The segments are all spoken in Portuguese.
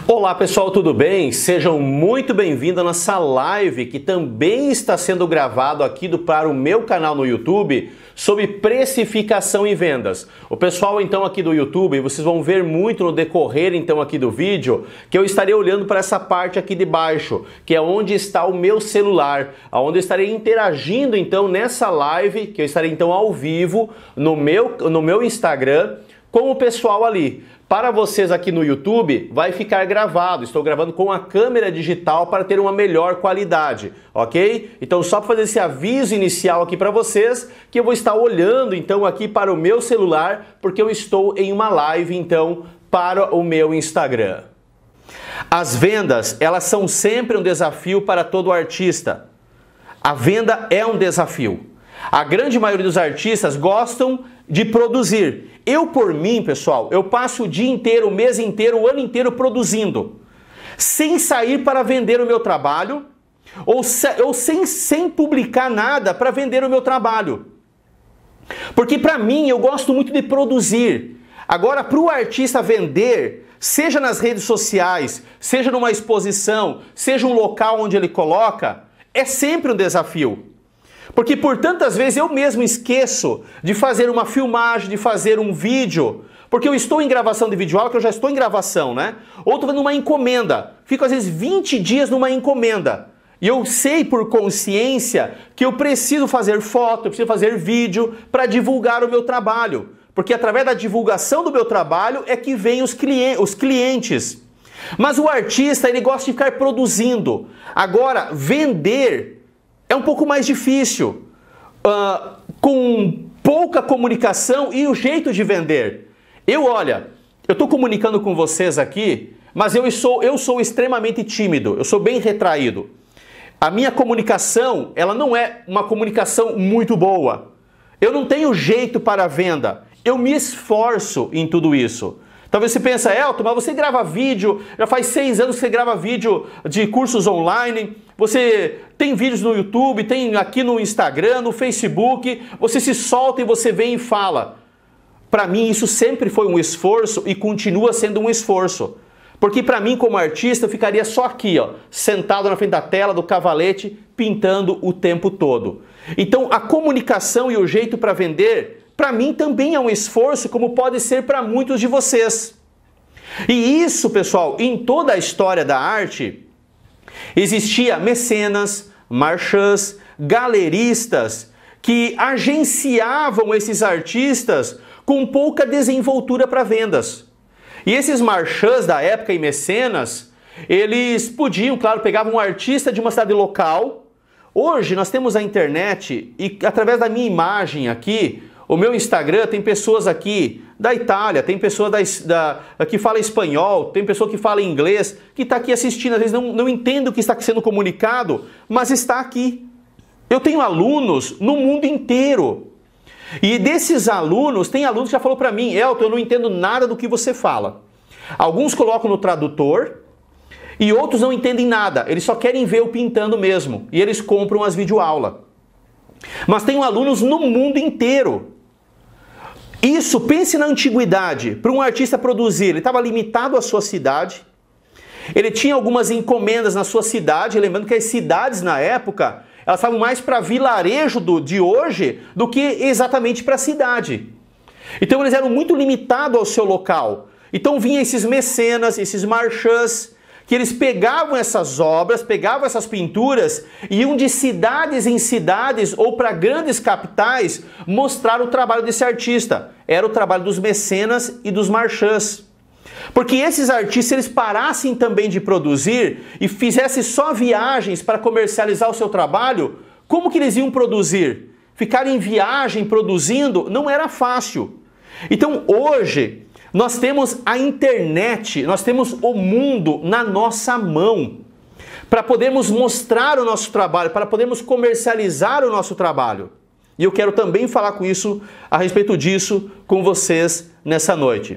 Olá pessoal, tudo bem? Sejam muito bem-vindos à nossa live que também está sendo gravado aqui para o meu canal no YouTube sobre precificação e vendas. O pessoal então aqui do YouTube, vocês vão ver muito no decorrer então aqui do vídeo que eu estarei olhando para essa parte aqui de baixo, que é onde está o meu celular, onde eu estarei interagindo então nessa live, que eu estarei então ao vivo no meu Instagram com o pessoal ali. Para vocês aqui no YouTube, vai ficar gravado. Estou gravando com a câmera digital para ter uma melhor qualidade, ok? Então, só para fazer esse aviso inicial aqui para vocês, que eu vou estar olhando então aqui para o meu celular, porque eu estou em uma live então para o meu Instagram. As vendas, elas são sempre um desafio para todo artista. A venda é um desafio. A grande maioria dos artistas gostam de produzir. Eu, por mim, pessoal, eu passo o dia inteiro, o mês inteiro, o ano inteiro produzindo, sem sair para vender o meu trabalho, ou sem publicar nada para vender o meu trabalho. Porque para mim, eu gosto muito de produzir. Agora, para o artista vender, seja nas redes sociais, seja numa exposição, seja um local onde ele coloca, é sempre um desafio. Porque por tantas vezes eu mesmo esqueço de fazer uma filmagem, de fazer um vídeo, porque eu estou em gravação de vídeo aula, que eu já estou em gravação, né? Ou estou fazendo uma encomenda, fico às vezes 20 dias numa encomenda. E eu sei por consciência que eu preciso fazer foto, eu preciso fazer vídeo para divulgar o meu trabalho. Porque através da divulgação do meu trabalho é que vem os clientes. Mas o artista, ele gosta de ficar produzindo. Agora, vender é um pouco mais difícil, com pouca comunicação e o jeito de vender. Eu estou comunicando com vocês aqui, mas eu sou extremamente tímido, eu sou bem retraído. A minha comunicação, ela não é uma comunicação muito boa. Eu não tenho jeito para a venda, eu me esforço em tudo isso. Talvez você pense, Elton, mas você grava vídeo, já faz 6 anos que você grava vídeo de cursos online, você tem vídeos no YouTube, tem aqui no Instagram, no Facebook, você se solta e você vem e fala. Para mim isso sempre foi um esforço e continua sendo um esforço. Porque para mim como artista eu ficaria só aqui, ó, sentado na frente da tela do cavalete, pintando o tempo todo. Então a comunicação e o jeito para vender, para mim também é um esforço, como pode ser para muitos de vocês. E isso, pessoal, em toda a história da arte, existia mecenas, marchands, galeristas, que agenciavam esses artistas com pouca desenvoltura para vendas. E esses marchands da época e mecenas, eles podiam, claro, pegavam um artista de uma cidade local. Hoje nós temos a internet e através da minha imagem aqui, o meu Instagram tem pessoas aqui da Itália, tem pessoa que fala espanhol, tem pessoa que fala inglês, que está aqui assistindo, às vezes não entende o que está sendo comunicado, mas está aqui. Eu tenho alunos no mundo inteiro. E desses alunos, tem alunos que já falou para mim, Elton, eu não entendo nada do que você fala. Alguns colocam no tradutor e outros não entendem nada, eles só querem ver eu pintando mesmo. E eles compram as videoaulas. Mas tenho alunos no mundo inteiro. Isso, pense na antiguidade, para um artista produzir, ele estava limitado à sua cidade, ele tinha algumas encomendas na sua cidade, lembrando que as cidades na época, elas estavam mais para vilarejo de hoje do que exatamente para a cidade. Então eles eram muito limitados ao seu local. Então vinham esses mecenas, esses marchands, que eles pegavam essas obras, pegavam essas pinturas e iam de cidades em cidades ou para grandes capitais mostrar o trabalho desse artista. Era o trabalho dos mecenas e dos marchands. Porque esses artistas, eles parassem também de produzir e fizessem só viagens para comercializar o seu trabalho, como que eles iam produzir? Ficar em viagem produzindo não era fácil. Então hoje nós temos a internet, nós temos o mundo na nossa mão para podermos mostrar o nosso trabalho, para podermos comercializar o nosso trabalho. E eu quero também falar a respeito disso com vocês nessa noite.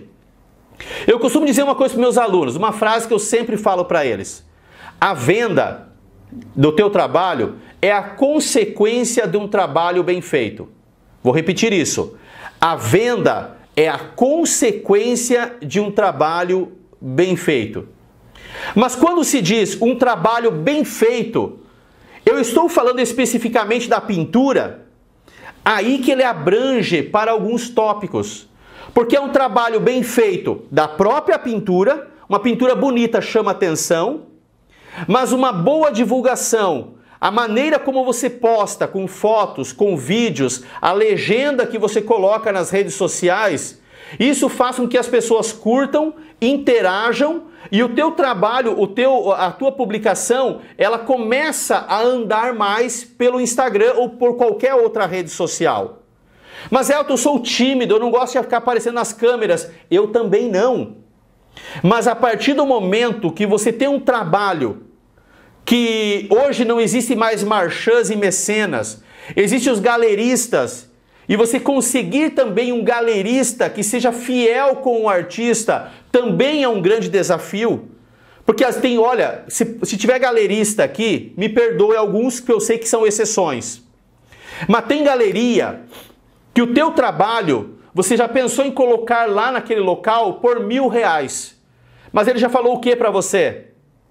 Eu costumo dizer uma coisa para meus alunos, uma frase que eu sempre falo para eles. A venda do teu trabalho é a consequência de um trabalho bem feito. Vou repetir isso. A venda é a consequência de um trabalho bem feito. Mas quando se diz um trabalho bem feito, eu estou falando especificamente da pintura, aí que ele abrange para alguns tópicos. Porque é um trabalho bem feito da própria pintura, uma pintura bonita chama atenção, mas uma boa divulgação, a maneira como você posta com fotos, com vídeos, a legenda que você coloca nas redes sociais, isso faz com que as pessoas curtam, interajam e o teu trabalho, a tua publicação, ela começa a andar mais pelo Instagram ou por qualquer outra rede social. Mas Elton, eu sou tímido, eu não gosto de ficar aparecendo nas câmeras. Eu também não. Mas a partir do momento que você tem um trabalho que hoje não existe mais marchands e mecenas, existem os galeristas, e você conseguir também um galerista que seja fiel com o artista, também é um grande desafio. Porque tem, olha, se tiver galerista aqui, me perdoe alguns que eu sei que são exceções. Mas tem galeria que o teu trabalho, você já pensou em colocar lá naquele local por R$1.000. Mas ele já falou o que para você?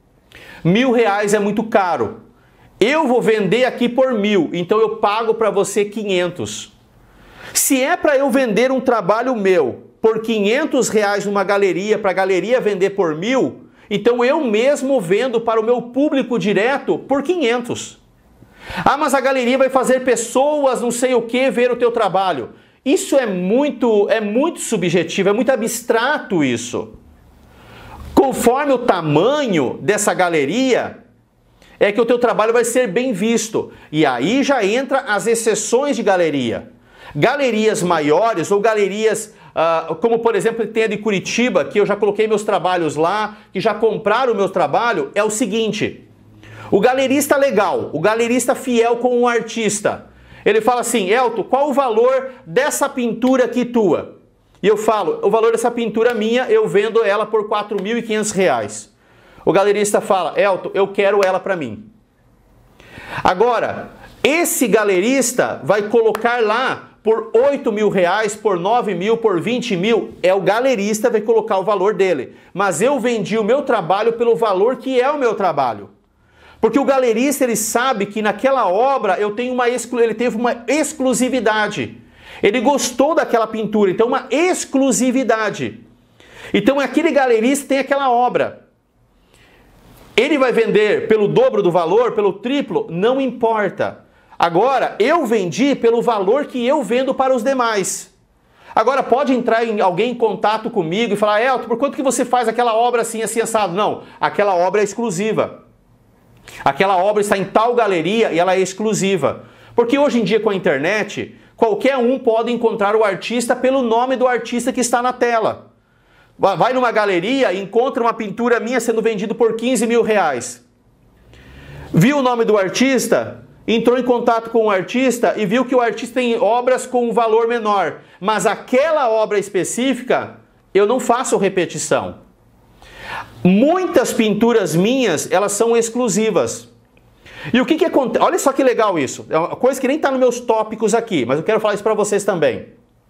R$1.000 é muito caro. Eu vou vender aqui por 1.000, então eu pago para você 500. Se é para eu vender um trabalho meu por R$500 numa galeria, para a galeria vender por 1.000, então eu mesmo vendo para o meu público direto por 500. Ah, mas a galeria vai fazer pessoas não sei o que ver o teu trabalho. Isso é muito subjetivo, é muito abstrato isso. Conforme o tamanho dessa galeria, é que o teu trabalho vai ser bem visto. E aí já entra as exceções de galeria. Galerias maiores ou galerias, como por exemplo tem a de Curitiba, que eu já coloquei meus trabalhos lá, que já compraram o meu trabalho, é o seguinte: o galerista legal, o galerista fiel com o artista, ele fala assim: Elton, qual o valor dessa pintura aqui tua? E eu falo, o valor dessa pintura minha, eu vendo ela por R$4.500. O galerista fala: Elton, eu quero ela para mim. Agora, esse galerista vai colocar lá por R$8.000, por 9.000, por 20.000, é o galerista vai colocar o valor dele. Mas eu vendi o meu trabalho pelo valor que é o meu trabalho. Porque o galerista, ele sabe que naquela obra ele teve uma exclusividade. Ele gostou daquela pintura, então uma exclusividade. Então aquele galerista tem aquela obra. Ele vai vender pelo dobro do valor, pelo triplo, não importa. Agora, eu vendi pelo valor que eu vendo para os demais. Agora, pode entrar alguém em contato comigo e falar: Elton, por quanto que você faz aquela obra assim, assim, assado? Não, aquela obra é exclusiva. Aquela obra está em tal galeria e ela é exclusiva. Porque hoje em dia, com a internet, qualquer um pode encontrar o artista pelo nome do artista que está na tela. Vai numa galeria e encontra uma pintura minha sendo vendida por R$15.000. Viu o nome do artista? Entrou em contato com o artista e viu que o artista tem obras com um valor menor. Mas aquela obra específica, eu não faço repetição. Muitas pinturas minhas, elas são exclusivas. E o que acontece? Olha só que legal isso. É uma coisa que nem está nos meus tópicos aqui, mas eu quero falar isso para vocês também.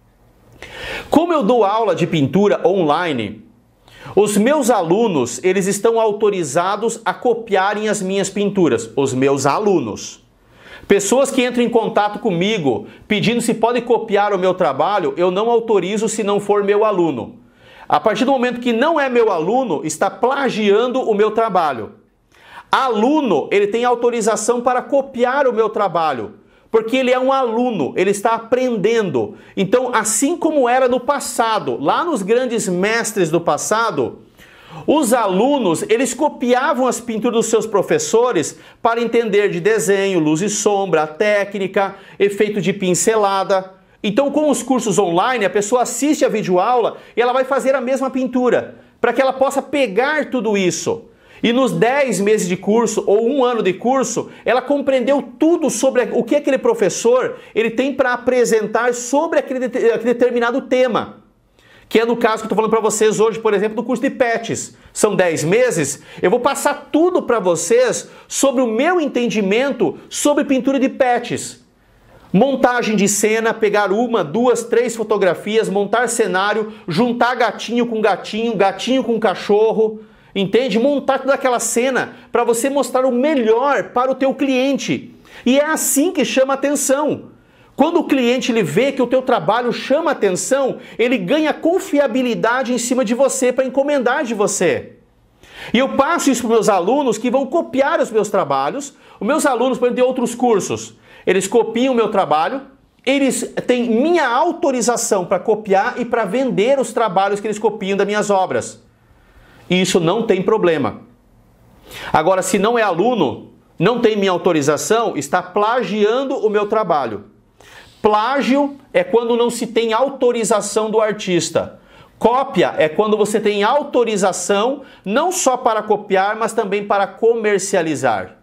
Como eu dou aula de pintura online, os meus alunos, eles estão autorizados a copiarem as minhas pinturas. Os meus alunos. Pessoas que entram em contato comigo pedindo se pode copiar o meu trabalho, eu não autorizo se não for meu aluno. A partir do momento que não é meu aluno, está plagiando o meu trabalho. Aluno, ele tem autorização para copiar o meu trabalho, porque ele é um aluno, ele está aprendendo. Então, assim como era no passado, lá nos grandes mestres do passado, os alunos, eles copiavam as pinturas dos seus professores para entender de desenho, luz e sombra, técnica, efeito de pincelada. Então, com os cursos online, a pessoa assiste a videoaula e ela vai fazer a mesma pintura, para que ela possa pegar tudo isso. E nos 10 meses de curso ou 1 ano de curso, ela compreendeu tudo sobre o que aquele professor ele tem para apresentar sobre aquele determinado tema. Que é no caso que eu estou falando para vocês hoje, por exemplo, do curso de PETs. São 10 meses, eu vou passar tudo para vocês sobre o meu entendimento sobre pintura de PETs. Montagem de cena, pegar 1, 2, 3 fotografias, montar cenário, juntar gatinho com gatinho, gatinho com cachorro. entende? Montar toda aquela cena para você mostrar o melhor para o teu cliente. E é assim que chama atenção. Quando o cliente ele vê que o teu trabalho chama atenção, ele ganha confiabilidade em cima de você para encomendar de você. E eu passo isso para os meus alunos que vão copiar os meus trabalhos. Os meus alunos, por exemplo, de outros cursos, eles copiam o meu trabalho, eles têm minha autorização para copiar e para vender os trabalhos que eles copiam das minhas obras. E isso não tem problema. Agora, se não é aluno, não tem minha autorização, está plagiando o meu trabalho. Plágio é quando não se tem autorização do artista. Cópia é quando você tem autorização não só para copiar, mas também para comercializar.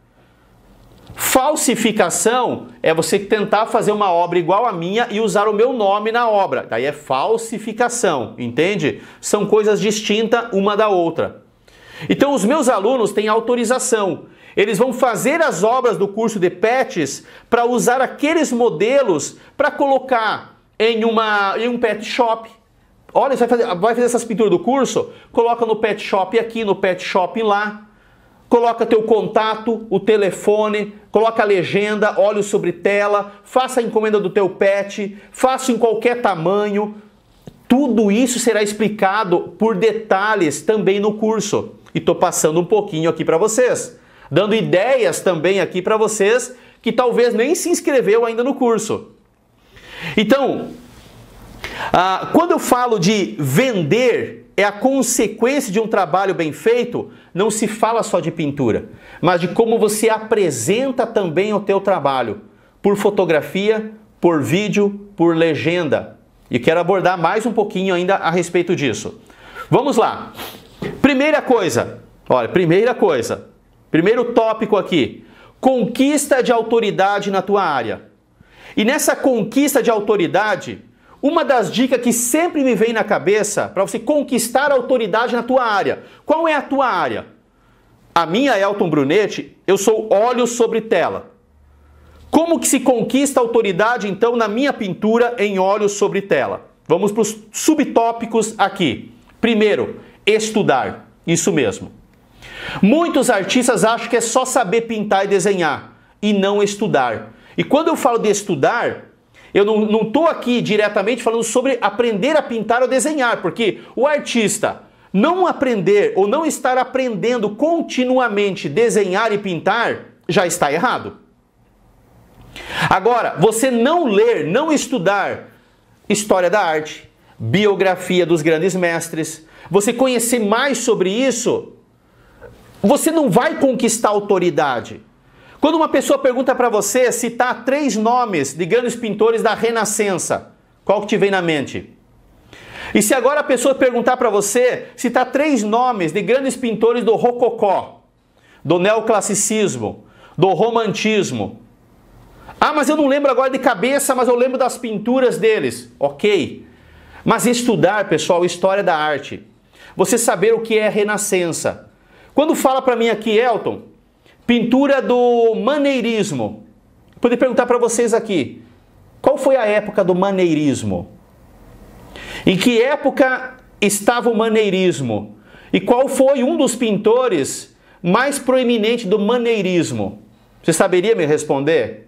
Falsificação é você tentar fazer uma obra igual à minha e usar o meu nome na obra. Daí é falsificação, entende? São coisas distintas uma da outra. Então os meus alunos têm autorização. Eles vão fazer as obras do curso de pets para usar aqueles modelos para colocar em um pet shop. Olha, você vai fazer essas pinturas do curso? Coloca no pet shop aqui, no pet shop lá. Coloca teu contato, o telefone, coloca a legenda, olhos sobre tela, faça a encomenda do teu pet, faça em qualquer tamanho. Tudo isso será explicado por detalhes também no curso. E estou passando um pouquinho aqui para vocês. Dando ideias também aqui para vocês que talvez nem se inscreveu ainda no curso. Então, quando eu falo de vender, é a consequência de um trabalho bem feito, não se fala só de pintura, mas de como você apresenta também o teu trabalho, por fotografia, por vídeo, por legenda. E quero abordar mais um pouquinho ainda a respeito disso. Vamos lá. Primeira coisa, primeiro tópico aqui, conquista de autoridade na tua área. E nessa conquista de autoridade, uma das dicas que sempre me vem na cabeça para você conquistar a autoridade na tua área. Qual é a tua área? A minha é Elton Brunetti, eu sou olhos sobre tela. Como que se conquista a autoridade então na minha pintura em olhos sobre tela? Vamos para os subtópicos aqui. Primeiro, estudar. Isso mesmo. Muitos artistas acham que é só saber pintar e desenhar e não estudar. E quando eu falo de estudar, eu não estou aqui diretamente falando sobre aprender a pintar ou desenhar, porque o artista não aprender ou não estar aprendendo continuamente desenhar e pintar já está errado. Agora, você não ler, não estudar história da arte, biografia dos grandes mestres, você conhecer mais sobre isso, você não vai conquistar autoridade. Quando uma pessoa pergunta para você citar 3 nomes de grandes pintores da Renascença, qual que te vem na mente? E se agora a pessoa perguntar para você citar 3 nomes de grandes pintores do Rococó, do Neoclassicismo, do Romantismo. Ah, mas eu não lembro agora de cabeça, mas eu lembro das pinturas deles. Ok. Mas estudar, pessoal, história da arte. Você saber o que é Renascença. Quando fala para mim aqui, Elton, pintura do maneirismo. Eu poderia perguntar para vocês aqui, qual foi a época do maneirismo? Em que época estava o maneirismo? E qual foi um dos pintores mais proeminentes do maneirismo? Você saberia me responder?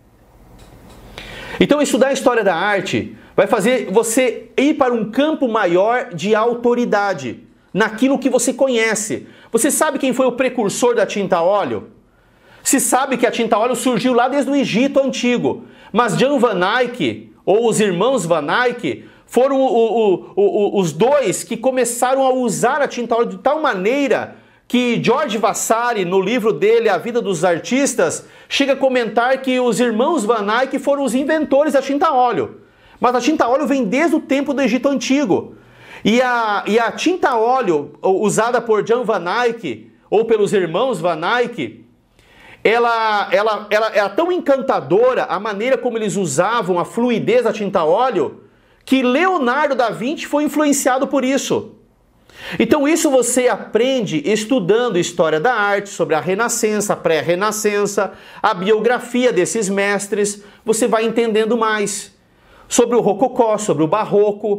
Então, estudar a história da arte vai fazer você ir para um campo maior de autoridade, naquilo que você conhece. Você sabe quem foi o precursor da tinta a óleo? Se sabe que a tinta a óleo surgiu lá desde o Egito Antigo, mas Jan van Eyck, ou os irmãos Van Eyck, foram os dois que começaram a usar a tinta a óleo de tal maneira que George Vasari, no livro dele, A Vida dos Artistas, chega a comentar que os irmãos Van Eyck foram os inventores da tinta a óleo. Mas a tinta a óleo vem desde o tempo do Egito Antigo. E a tinta a óleo usada por Jan van Eyck, ou pelos irmãos Van Eyck, ela era tão encantadora, a maneira como eles usavam a fluidez da tinta a óleo, que Leonardo da Vinci foi influenciado por isso. Então isso você aprende estudando história da arte, sobre a Renascença, a pré-Renascença, a biografia desses mestres, você vai entendendo mais sobre o Rococó, sobre o Barroco,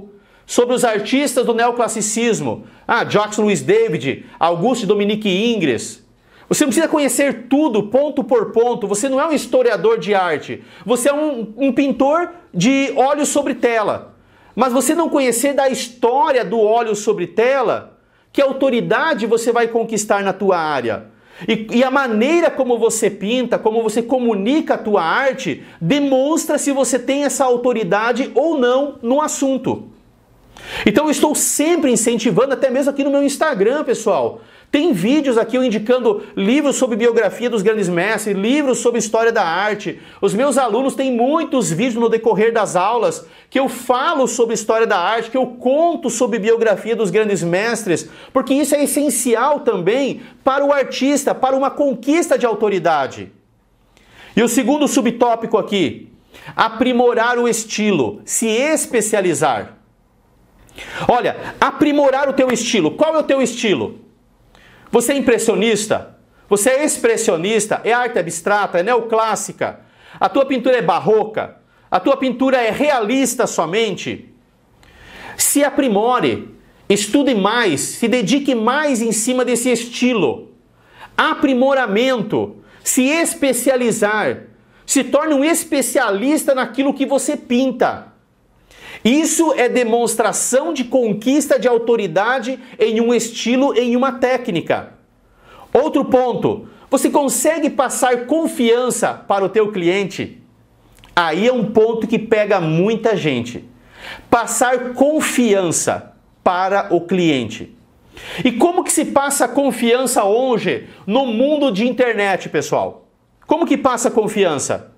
sobre os artistas do neoclassicismo, Jacques Louis David, Auguste Dominique Ingres. Você não precisa conhecer tudo, ponto por ponto. Você não é um historiador de arte. Você é um pintor de óleo sobre tela. Mas você não conhecer da história do óleo sobre tela, que autoridade você vai conquistar na tua área? E a maneira como você pinta, como você comunica a tua arte, demonstra se você tem essa autoridade ou não no assunto. Então eu estou sempre incentivando, até mesmo aqui no meu Instagram, pessoal. Tem vídeos aqui eu indicando livros sobre biografia dos grandes mestres, livros sobre história da arte. Os meus alunos têm muitos vídeos no decorrer das aulas que eu falo sobre história da arte, que eu conto sobre biografia dos grandes mestres, porque isso é essencial também para o artista, para uma conquista de autoridade. E o segundo subtópico aqui, aprimorar o estilo, se especializar. Olha, aprimorar o teu estilo. Qual é o teu estilo? Você é impressionista? Você é expressionista? É arte abstrata? É neoclássica? A tua pintura é barroca? A tua pintura é realista somente? Se aprimore, estude mais, se dedique mais em cima desse estilo. Aprimoramento, se especializar, se torne um especialista naquilo que você pinta. Isso é demonstração de conquista de autoridade em um estilo, em uma técnica. Outro ponto, você consegue passar confiança para o teu cliente? Aí é um ponto que pega muita gente. Passar confiança para o cliente. E como que se passa confiança hoje no mundo de internet, pessoal? Como que passa confiança?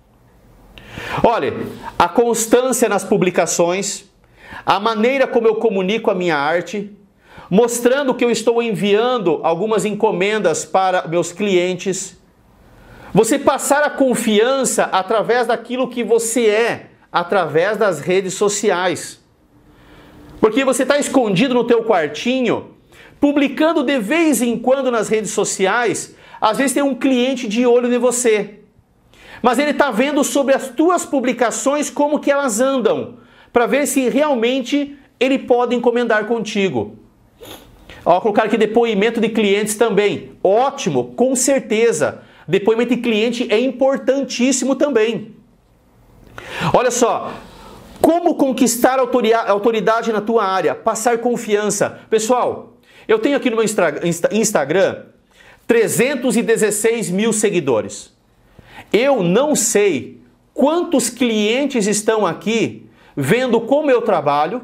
Olha, a constância nas publicações, a maneira como eu comunico a minha arte, mostrando que eu estou enviando algumas encomendas para meus clientes. Você passar a confiança através daquilo que você é, através das redes sociais. Porque você está escondido no teu quartinho, publicando de vez em quando nas redes sociais, às vezes tem um cliente de olho em você. Mas ele está vendo sobre as tuas publicações como que elas andam, para ver se realmente ele pode encomendar contigo. Ó, colocar aqui depoimento de clientes também. Ótimo, com certeza. Depoimento de cliente é importantíssimo também. Olha só, como conquistar autoridade na tua área, passar confiança. Pessoal, eu tenho aqui no meu Instagram 316 mil seguidores. Eu não sei quantos clientes estão aqui vendo como eu trabalho,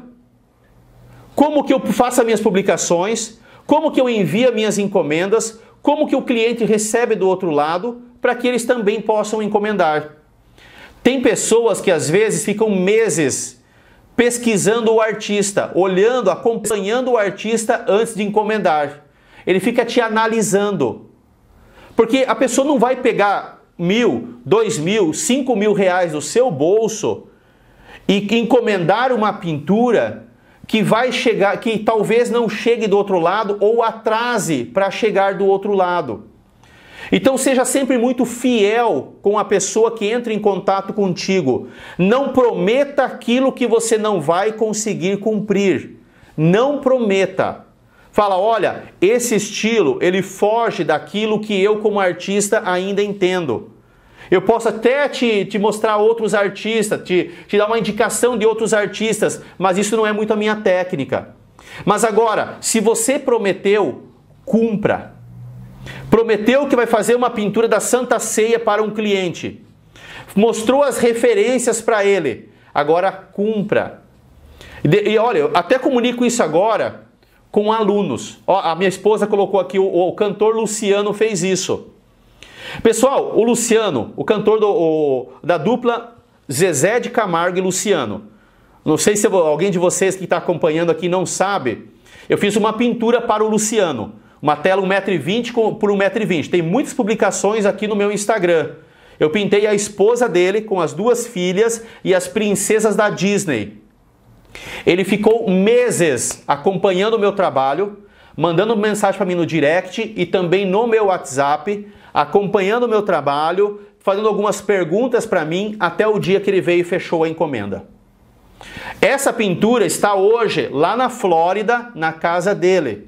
como que eu faço as minhas publicações, como que eu envio minhas encomendas, como que o cliente recebe do outro lado, para que eles também possam encomendar. Tem pessoas que às vezes ficam meses pesquisando o artista, olhando, acompanhando o artista antes de encomendar. Ele fica te analisando. Porque a pessoa não vai pegar 1.000, 2.000, 5.000 reais do seu bolso e encomendar uma pintura que vai chegar, que talvez não chegue do outro lado ou atrase para chegar do outro lado. Então seja sempre muito fiel com a pessoa que entra em contato contigo. Não prometa aquilo que você não vai conseguir cumprir. Não prometa. Fala, olha, esse estilo, ele foge daquilo que eu como artista ainda entendo. Eu posso até te mostrar outros artistas, te dar uma indicação de outros artistas, mas isso não é muito a minha técnica. Mas agora, se você prometeu, cumpra. Prometeu que vai fazer uma pintura da Santa Ceia para um cliente. Mostrou as referências para ele. Agora, cumpra. E olha, eu até comunico isso agora com alunos. Ó, a minha esposa colocou aqui, o cantor Luciano fez isso. Pessoal, o Luciano, o cantor da dupla Zezé de Camargo e Luciano. Não sei se alguém de vocês que está acompanhando aqui não sabe. Eu fiz uma pintura para o Luciano. Uma tela 1,20 m por 1,20 m. Tem muitas publicações aqui no meu Instagram. Eu pintei a esposa dele com as duas filhas e as princesas da Disney. Ele ficou meses acompanhando o meu trabalho, mandando mensagem para mim no direct e também no meu WhatsApp, acompanhando o meu trabalho, fazendo algumas perguntas para mim, até o dia que ele veio e fechou a encomenda. Essa pintura está hoje lá na Flórida, na casa dele.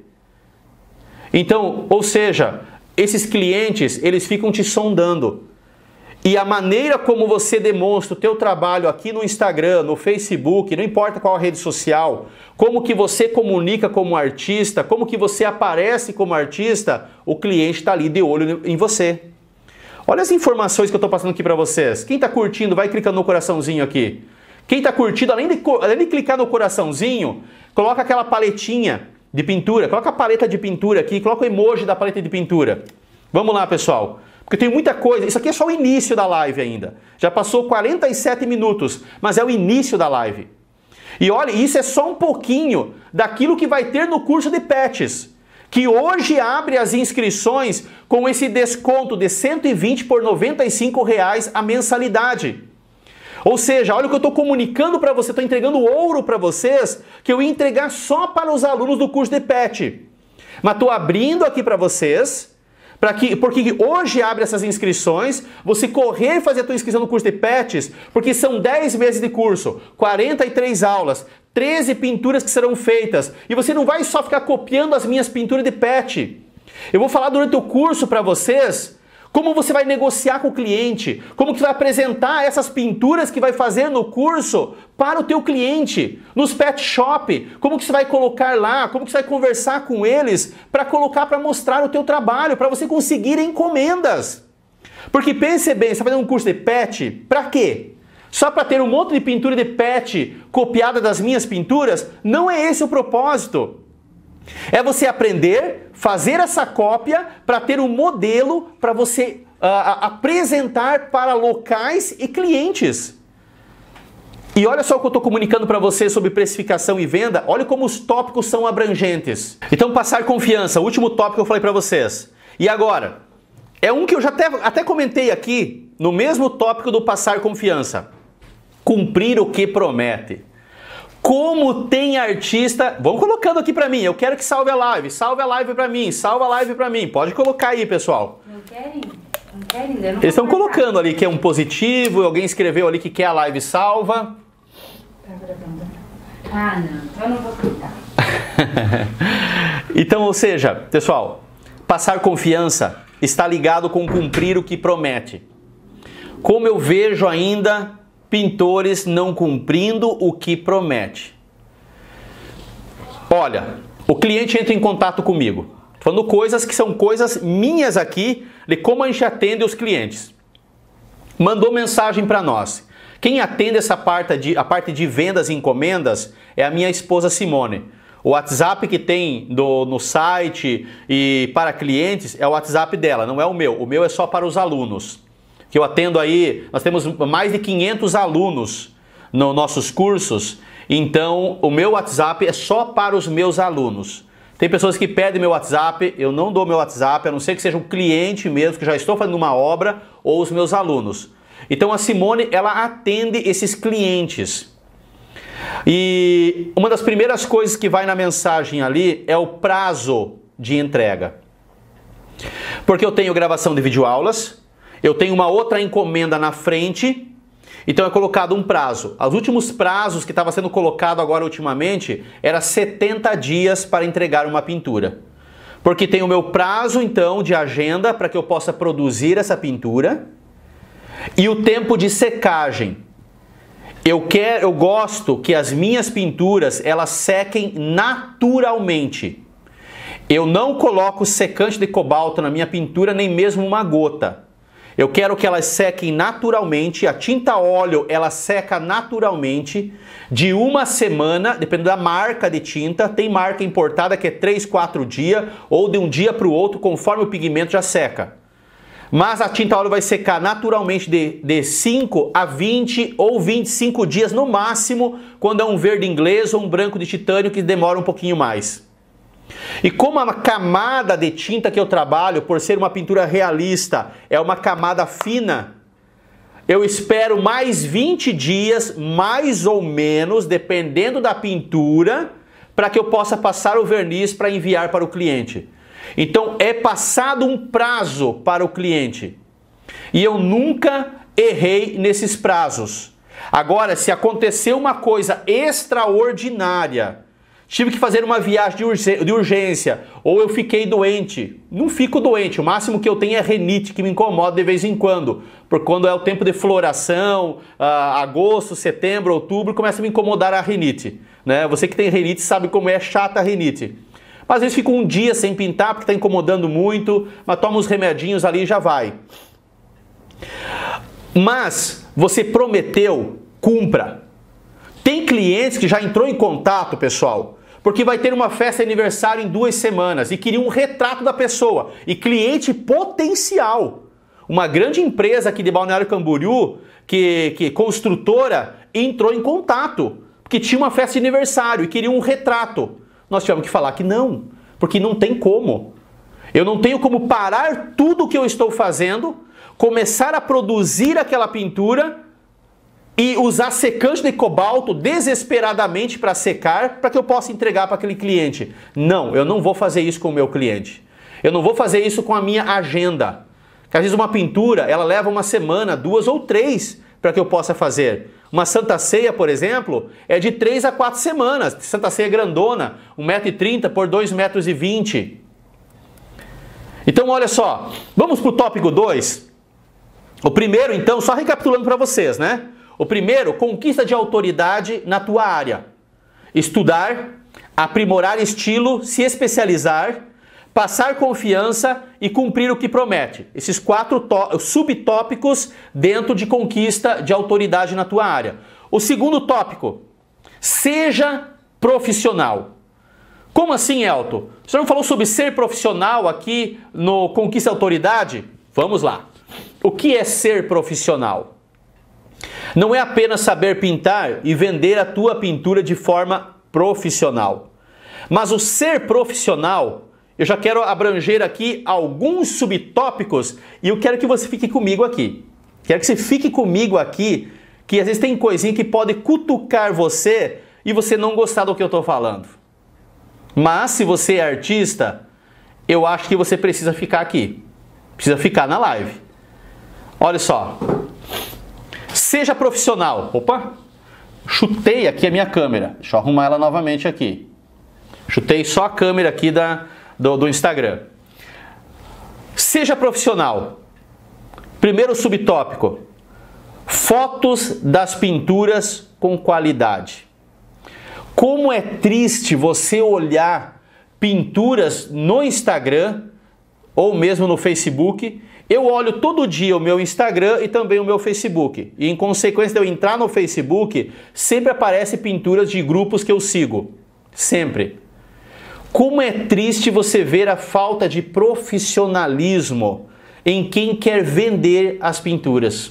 Então, ou seja, esses clientes, eles ficam te sondando. E a maneira como você demonstra o teu trabalho aqui no Instagram, no Facebook, não importa qual rede social, como que você comunica como artista, como que você aparece como artista, o cliente está ali de olho em você. Olha as informações que eu estou passando aqui para vocês. Quem está curtindo, vai clicando no coraçãozinho aqui. Quem está curtindo, além de clicar no coraçãozinho, coloca aquela paletinha de pintura, coloca a paleta de pintura aqui, coloca o emoji da paleta de pintura. Vamos lá, pessoal. Porque tem muita coisa, isso aqui é só o início da live ainda. Já passou 47 minutos, mas é o início da live. E olha, isso é só um pouquinho daquilo que vai ter no curso de Pets, que hoje abre as inscrições com esse desconto de 120 por R$ 95 a mensalidade. Ou seja, olha o que eu estou comunicando para você, estou entregando ouro para vocês, que eu ia entregar só para os alunos do curso de Pet. Mas estou abrindo aqui para vocês, porque hoje abre essas inscrições, você correr e fazer a tua inscrição no curso de Pets, porque são 10 meses de curso, 43 aulas, 13 pinturas que serão feitas, e você não vai só ficar copiando as minhas pinturas de pet. Eu vou falar durante o curso para vocês como você vai negociar com o cliente, como que você vai apresentar essas pinturas que vai fazer no curso para o teu cliente, nos pet shop, como que você vai colocar lá, como que você vai conversar com eles para colocar, para mostrar o teu trabalho, para você conseguir encomendas. Porque pense bem, você está fazendo um curso de pet, para quê? Só para ter um monte de pintura de pet copiada das minhas pinturas? Não é esse o propósito. É você aprender, fazer essa cópia para ter um modelo para você apresentar para locais e clientes. E olha só o que eu estou comunicando para você sobre precificação e venda. Olha como os tópicos são abrangentes. Então, passar confiança, o último tópico que eu falei para vocês. E agora? É um que eu já até comentei aqui, no mesmo tópico do passar confiança. Cumprir o que promete. Como tem artista... Vão colocando aqui pra mim. Eu quero que salve a live. Salve a live pra mim. Salva a live pra mim. Pode colocar aí, pessoal. Não querem? Não querem? Eles estão colocando ali que é um positivo. Alguém escreveu ali que quer a live salva. Ah, não. Então eu não vou clicar. Então, ou seja, pessoal, passar confiança está ligado com cumprir o que promete. Como eu vejo ainda... pintores não cumprindo o que promete. Olha, o cliente entra em contato comigo, falando coisas que são coisas minhas aqui, de como a gente atende os clientes. Mandou mensagem para nós. Quem atende a parte de vendas e encomendas é a minha esposa Simone. O WhatsApp que tem no site e para clientes é o WhatsApp dela, não é o meu. O meu é só para os alunos. Que eu atendo aí, nós temos mais de 500 alunos nos nossos cursos, então o meu WhatsApp é só para os meus alunos. Tem pessoas que pedem meu WhatsApp, eu não dou meu WhatsApp, a não ser que seja um cliente mesmo, que já estou fazendo uma obra, ou os meus alunos. Então a Simone, ela atende esses clientes. E uma das primeiras coisas que vai na mensagem ali é o prazo de entrega. Porque eu tenho gravação de videoaulas, eu tenho uma outra encomenda na frente, então é colocado um prazo. Os últimos prazos que estava sendo colocado agora ultimamente era 70 dias para entregar uma pintura. Porque tem o meu prazo então de agenda para que eu possa produzir essa pintura e o tempo de secagem. Eu gosto que as minhas pinturas elas sequem naturalmente. Eu não coloco secante de cobalto na minha pintura, nem mesmo uma gota. Eu quero que elas sequem naturalmente, a tinta óleo ela seca naturalmente, de uma semana, dependendo da marca de tinta, tem marca importada que é 3, 4 dias, ou de um dia para o outro, conforme o pigmento já seca. Mas a tinta óleo vai secar naturalmente de 5 a 20 ou 25 dias no máximo, quando é um verde inglês ou um branco de titânio que demora um pouquinho mais. E como a camada de tinta que eu trabalho, por ser uma pintura realista, é uma camada fina, eu espero mais 20 dias, mais ou menos, dependendo da pintura, para que eu possa passar o verniz para enviar para o cliente. Então é passado um prazo para o cliente. E eu nunca errei nesses prazos. Agora, se aconteceu uma coisa extraordinária, tive que fazer uma viagem de urgência, ou eu fiquei doente, não fico doente, o máximo que eu tenho é rinite, que me incomoda de vez em quando, porque quando é o tempo de floração, agosto, setembro, outubro, começa a me incomodar a rinite, né? Você que tem rinite sabe como é chata a rinite. Mas às vezes fica um dia sem pintar porque está incomodando muito, mas toma uns remedinhos ali e já vai. Mas você prometeu, cumpra. Tem clientes que já entrou em contato, pessoal, porque vai ter uma festa de aniversário em 2 semanas e queria um retrato da pessoa. E cliente potencial. Uma grande empresa aqui de Balneário Camboriú, que construtora, entrou em contato, porque tinha uma festa de aniversário e queria um retrato. Nós tivemos que falar que não, porque não tem como. Eu não tenho como parar tudo o que eu estou fazendo, começar a produzir aquela pintura e usar secante de cobalto desesperadamente para secar, para que eu possa entregar para aquele cliente. Não, eu não vou fazer isso com o meu cliente. Eu não vou fazer isso com a minha agenda. Porque às vezes uma pintura, ela leva 1 semana, 2 ou 3 para que eu possa fazer. Uma Santa Ceia, por exemplo, é de 3 a 4 semanas. Santa Ceia grandona, 1,30 m por 2,20 m. Então, olha só, vamos para o tópico 2. O primeiro, então, só recapitulando para vocês, né? O primeiro, conquista de autoridade na tua área. Estudar, aprimorar estilo, se especializar, passar confiança e cumprir o que promete. Esses 4 subtópicos dentro de conquista de autoridade na tua área. O segundo tópico, seja profissional. Como assim, Elton? Você não falou sobre ser profissional aqui no Conquista de Autoridade? Vamos lá. O que é ser profissional? Não é apenas saber pintar e vender a tua pintura de forma profissional. Mas o ser profissional, eu já quero abranger aqui alguns subtópicos e eu quero que você fique comigo aqui. Quero que você fique comigo aqui, que às vezes tem coisinha que pode cutucar você e você não gostar do que eu estou falando. Mas se você é artista, eu acho que você precisa ficar aqui. Precisa ficar na live. Olha só. Seja profissional. Opa! Chutei aqui a minha câmera. Deixa eu arrumar ela novamente aqui. Chutei só a câmera aqui do Instagram. Seja profissional. Primeiro subtópico. Fotos das pinturas com qualidade. Como é triste você olhar pinturas no Instagram ou mesmo no Facebook. Eu olho todo dia o meu Instagram e também o meu Facebook. E em consequência de eu entrar no Facebook, sempre aparecem pinturas de grupos que eu sigo. Sempre. Como é triste você ver a falta de profissionalismo em quem quer vender as pinturas.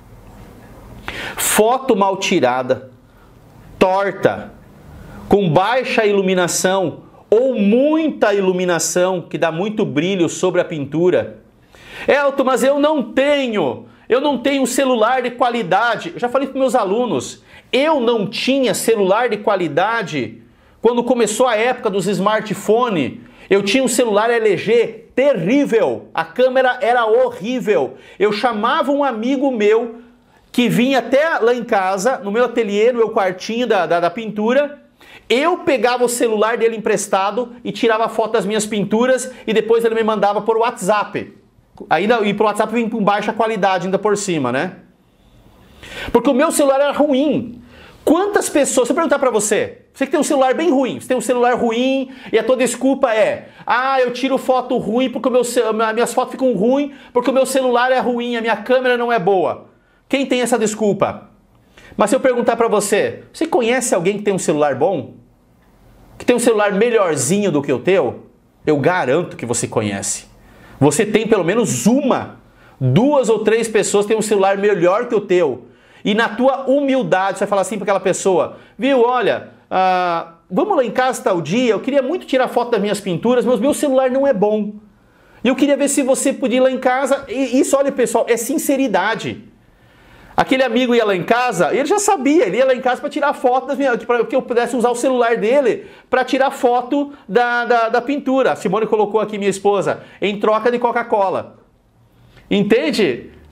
Foto mal tirada, torta, com baixa iluminação ou muita iluminação que dá muito brilho sobre a pintura. Elton, mas eu não tenho um celular de qualidade. Eu já falei para meus alunos, eu não tinha celular de qualidade quando começou a época dos smartphones. Eu tinha um celular LG terrível, a câmera era horrível. Eu chamava um amigo meu que vinha até lá em casa, no meu ateliê, no meu quartinho da pintura. Eu pegava o celular dele emprestado e tirava foto das minhas pinturas e depois ele me mandava por WhatsApp. Ainda, e por WhatsApp vem com baixa qualidade ainda por cima, né? Porque o meu celular era ruim. Quantas pessoas, se eu perguntar pra você, você que tem um celular bem ruim, você tem um celular ruim e a tua desculpa é: ah, eu tiro foto ruim porque minhas fotos ficam ruins porque o meu celular é ruim, a minha câmera não é boa. Quem tem essa desculpa? Mas se eu perguntar pra você, você conhece alguém que tem um celular bom? Que tem um celular melhorzinho do que o teu? Eu garanto que você conhece. Você tem pelo menos 2 ou 3 pessoas que têm um celular melhor que o teu. E na tua humildade, você vai falar assim para aquela pessoa: viu, olha, vamos lá em casa tal dia, eu queria muito tirar foto das minhas pinturas, mas meu celular não é bom. E eu queria ver se você podia ir lá em casa. E isso, olha pessoal, é sinceridade. Aquele amigo ia lá em casa, ele já sabia, ele ia lá em casa para tirar foto das minhas, para que eu pudesse usar o celular dele para tirar foto da pintura. A Simone colocou aqui, minha esposa, em troca de Coca-Cola. Entende?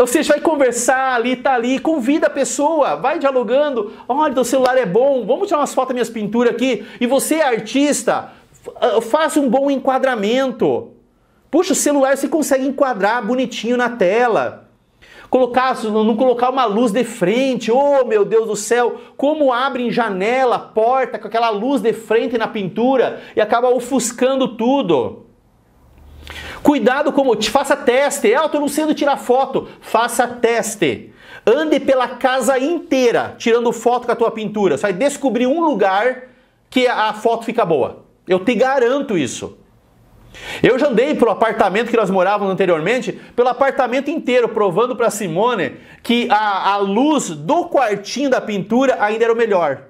Ou seja, vai conversar ali, tá ali, convida a pessoa, vai dialogando. Olha, teu celular é bom, vamos tirar umas fotos das minhas pinturas aqui. E você, artista, faça um bom enquadramento. Puxa, o celular você consegue enquadrar bonitinho na tela. Não colocar uma luz de frente. Oh, meu Deus do céu, como abrem janela, porta com aquela luz de frente na pintura e acaba ofuscando tudo. Cuidado faça teste. Eu tô não sei onde tirar foto. Faça teste. Ande pela casa inteira tirando foto com a tua pintura. Você vai descobrir um lugar que a foto fica boa. Eu te garanto isso. Eu já andei pelo apartamento que nós morávamos anteriormente, pelo apartamento inteiro, provando para Simone que a luz do quartinho da pintura ainda era o melhor.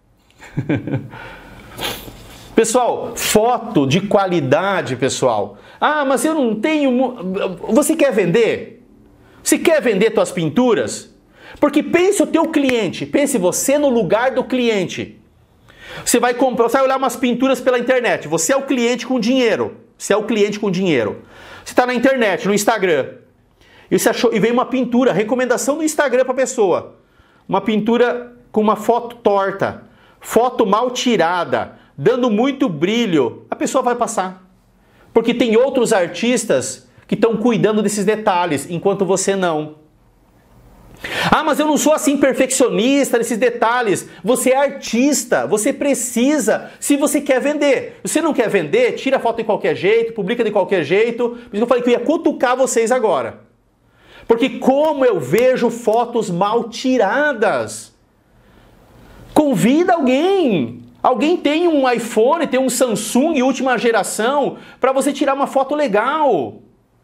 Pessoal, foto de qualidade, pessoal. Ah, mas eu não tenho... Você quer vender? Você quer vender suas pinturas? Porque pense o teu cliente, pense você no lugar do cliente. Você vai comprar, você vai olhar umas pinturas pela internet, você é o cliente com dinheiro. Você é o cliente com dinheiro. Você está na internet, no Instagram, e você achou, e vem uma pintura, recomendação do Instagram para a pessoa. Uma pintura com uma foto torta, foto mal tirada, dando muito brilho. A pessoa vai passar. Porque tem outros artistas que estão cuidando desses detalhes, enquanto você não. Ah, mas eu não sou assim perfeccionista nesses detalhes. Você é artista, você precisa, se você quer vender. Se você não quer vender, tira a foto de qualquer jeito, publica de qualquer jeito. Por isso que eu falei que eu ia cutucar vocês agora. Porque como eu vejo fotos mal tiradas. Convida alguém. Alguém tem um iPhone, tem um Samsung última geração, para você tirar uma foto legal.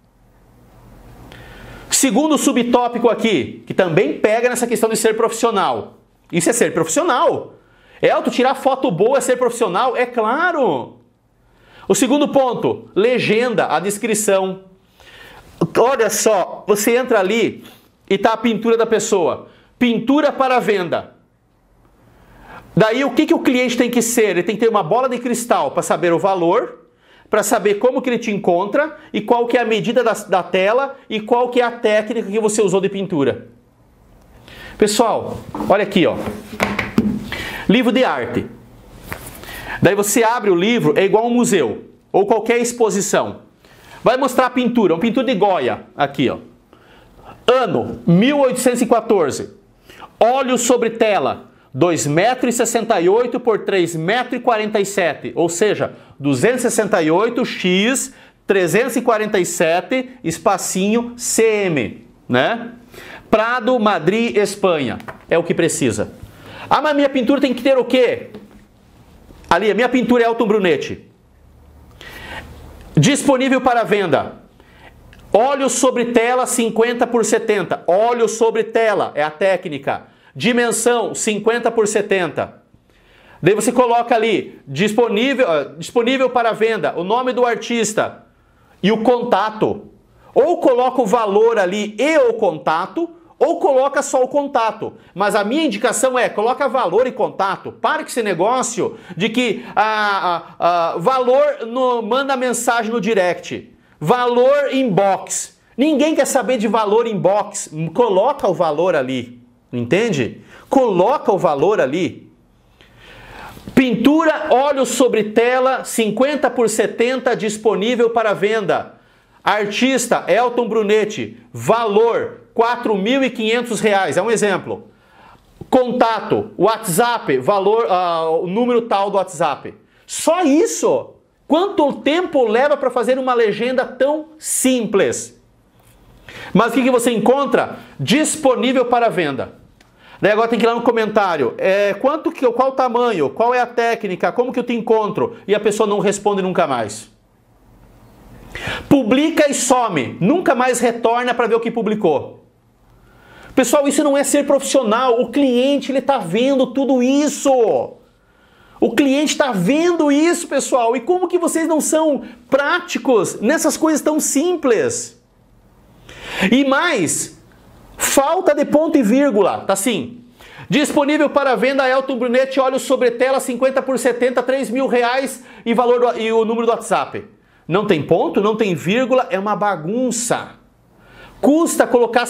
Segundo subtópico aqui, que também pega nessa questão de ser profissional. Isso é ser profissional. Tu tirar foto boa é ser profissional? É claro. O segundo ponto, legenda, a descrição. Olha só, você entra ali e tá a pintura da pessoa. Pintura para venda. Daí o que o cliente tem que ser? Ele tem que ter uma bola de cristal para saber o valor, para saber como que ele te encontra e qual que é a medida da tela e qual que é a técnica que você usou de pintura. Pessoal, olha aqui, ó. Livro de arte. Daí você abre o livro, é igual um museu ou qualquer exposição. Vai mostrar a pintura, uma pintura de Goya, aqui, ó. Ano 1814. Óleo sobre tela. 2,68 m por 3,47 m, ou seja, 268x 347 espacinho cm, né? Prado, Madrid, Espanha. É o que precisa. Ah, mas minha pintura tem que ter o quê? Ali, a minha pintura é Elton Brunetti. Disponível para venda. Óleo sobre tela 50 por 70. Óleo sobre tela é a técnica. Dimensão 50 por 70. Daí você coloca ali disponível para venda, o nome do artista e o contato. Ou coloca o valor ali e o contato, ou coloca só o contato. Mas a minha indicação é, coloca valor e contato. Para com esse negócio de que valor manda mensagem no direct. Valor inbox. Ninguém quer saber de valor inbox. Coloca o valor ali. Entende? Coloca o valor ali. Pintura, óleo sobre tela, 50 por 70, disponível para venda. Artista, Elton Brunetti, valor, R$4.500, é um exemplo. Contato, WhatsApp, valor, o número tal do WhatsApp. Só isso. Quanto tempo leva para fazer uma legenda tão simples? Mas o que você encontra? Disponível para venda. Daí agora tem que ir lá no comentário, qual o tamanho, qual é a técnica, como que eu te encontro? E a pessoa não responde nunca mais. Publica e some, nunca mais retorna para ver o que publicou. Pessoal, isso não é ser profissional, o cliente está vendo tudo isso. O cliente está vendo isso, pessoal, e como que vocês não são práticos nessas coisas tão simples? E mais... falta de ponto e vírgula, tá assim. Disponível para venda Elton Brunetti, óleo sobre tela 50 por 70, R$3.000 e o número do WhatsApp. Não tem ponto, não tem vírgula, é uma bagunça. Custa colocar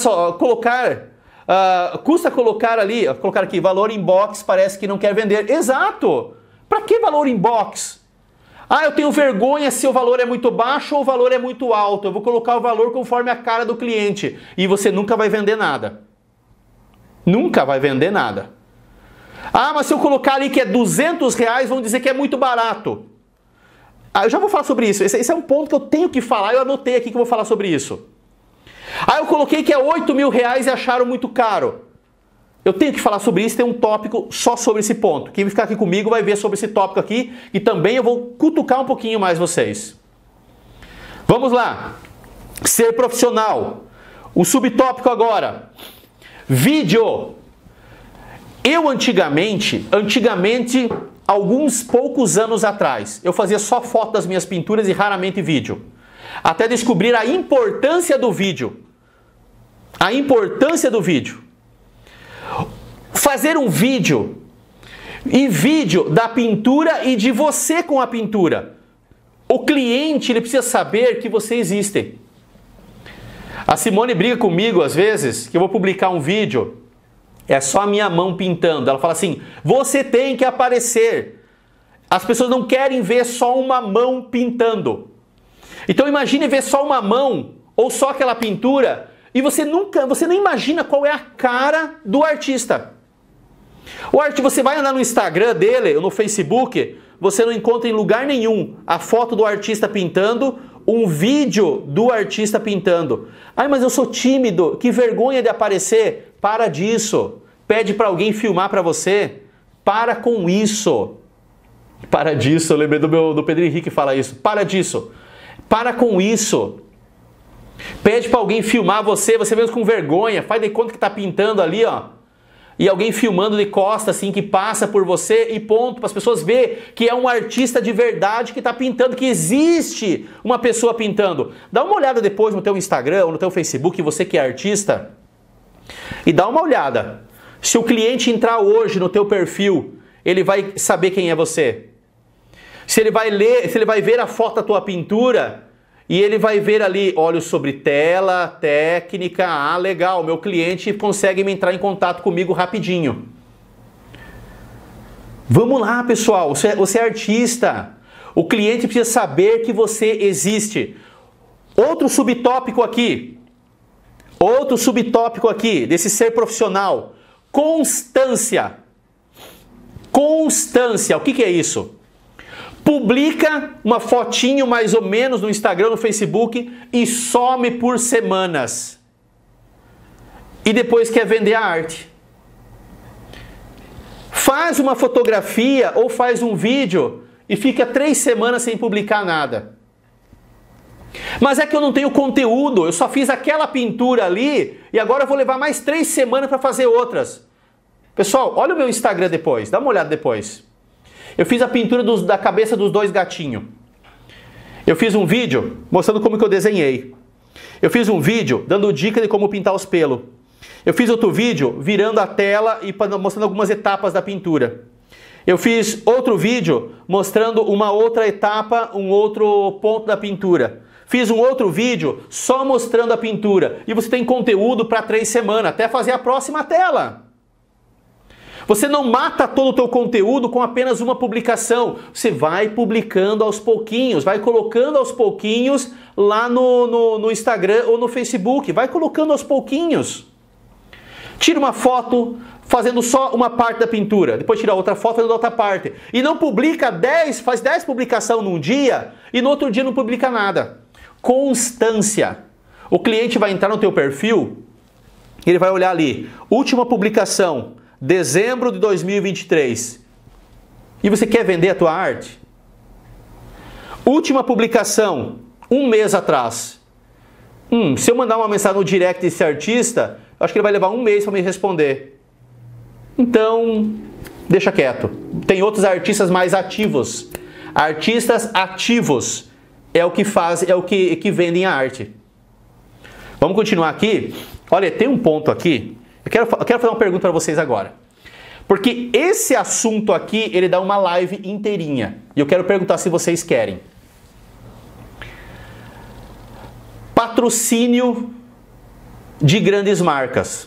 ali, colocar aqui, valor inbox, parece que não quer vender. Exato! Para que valor inbox? Ah, eu tenho vergonha se o valor é muito baixo ou o valor é muito alto. Eu vou colocar o valor conforme a cara do cliente. E você nunca vai vender nada. Nunca vai vender nada. Ah, mas se eu colocar ali que é R$200, vão dizer que é muito barato. Ah, eu já vou falar sobre isso. Esse é um ponto que eu tenho que falar. Eu anotei aqui que eu vou falar sobre isso. Ah, eu coloquei que é R$8.000 e acharam muito caro. Eu tenho que falar sobre isso, tem um tópico só sobre esse ponto. Quem ficar aqui comigo vai ver sobre esse tópico aqui e também eu vou cutucar um pouquinho mais vocês. Vamos lá. Ser profissional. O subtópico agora. Vídeo. Eu antigamente, alguns poucos anos atrás, eu fazia só foto das minhas pinturas e raramente vídeo. Até descobrir a importância do vídeo. A importância do vídeo. Fazer um vídeo da pintura e de você com a pintura. O cliente ele precisa saber que você existe. A Simone briga comigo às vezes que eu vou publicar um vídeo, é só a minha mão pintando. Ela fala assim, você tem que aparecer. As pessoas não querem ver só uma mão pintando. Então imagine ver só uma mão ou só aquela pintura e você nem imagina qual é a cara do artista. Você vai andar no Instagram dele ou no Facebook, você não encontra em lugar nenhum a foto do artista pintando, um vídeo do artista pintando. Ai, mas eu sou tímido, que vergonha de aparecer. Para disso. Pede para alguém filmar para você. Para com isso. Para disso, eu lembrei do Pedro Henrique que fala isso. Para disso. Para com isso. Pede para alguém filmar você mesmo com vergonha. Faz de conta que está pintando ali, ó. E alguém filmando de costas, assim, que passa por você e ponto, para as pessoas verem que é um artista de verdade que está pintando, que existe uma pessoa pintando. Dá uma olhada depois no teu Instagram ou no teu Facebook, você que é artista, e dá uma olhada. Se o cliente entrar hoje no teu perfil, ele vai saber quem é você. Se ele vai ver a foto da tua pintura, e ele vai ver ali, olhos sobre tela, técnica, ah, legal, meu cliente consegue me entrar em contato comigo rapidinho. Vamos lá, pessoal, você é artista. O cliente precisa saber que você existe. Outro subtópico aqui, desse ser profissional, constância. Constância, o que é isso? Publica uma fotinho mais ou menos no Instagram, no Facebook e some por semanas. E depois quer vender a arte. Faz uma fotografia ou faz um vídeo e fica 3 semanas sem publicar nada. Mas é que eu não tenho conteúdo, eu só fiz aquela pintura ali e agora eu vou levar mais 3 semanas para fazer outras. Pessoal, olha o meu Instagram depois, dá uma olhada depois. Eu fiz a pintura da cabeça dos 2 gatinhos. Eu fiz um vídeo mostrando como que eu desenhei. Eu fiz um vídeo dando dica de como pintar os pelos. Eu fiz outro vídeo virando a tela e mostrando algumas etapas da pintura. Eu fiz outro vídeo mostrando uma outra etapa, um outro ponto da pintura. Fiz um outro vídeo só mostrando a pintura. E você tem conteúdo para 3 semanas, até fazer a próxima tela. Você não mata todo o teu conteúdo com apenas uma publicação. Você vai publicando aos pouquinhos, vai colocando aos pouquinhos lá no Instagram ou no Facebook. Vai colocando aos pouquinhos. Tira uma foto fazendo só uma parte da pintura. Depois tira outra foto fazendo outra parte. E não publica faz 10 publicações num dia e no outro dia não publica nada. Constância. O cliente vai entrar no teu perfil, ele vai olhar ali, última publicação, dezembro de 2023. E você quer vender a tua arte? Última publicação, 1 mês atrás. Se eu mandar uma mensagem no direct desse artista, eu acho que ele vai levar 1 mês para me responder. Então, deixa quieto. Tem outros artistas mais ativos. Artistas ativos é o que fazem, que vendem a arte. Vamos continuar aqui. Olha, tem um ponto aqui. Eu quero fazer uma pergunta para vocês agora. Porque esse assunto aqui, ele dá uma live inteirinha. E eu quero perguntar se vocês querem. Patrocínio de grandes marcas.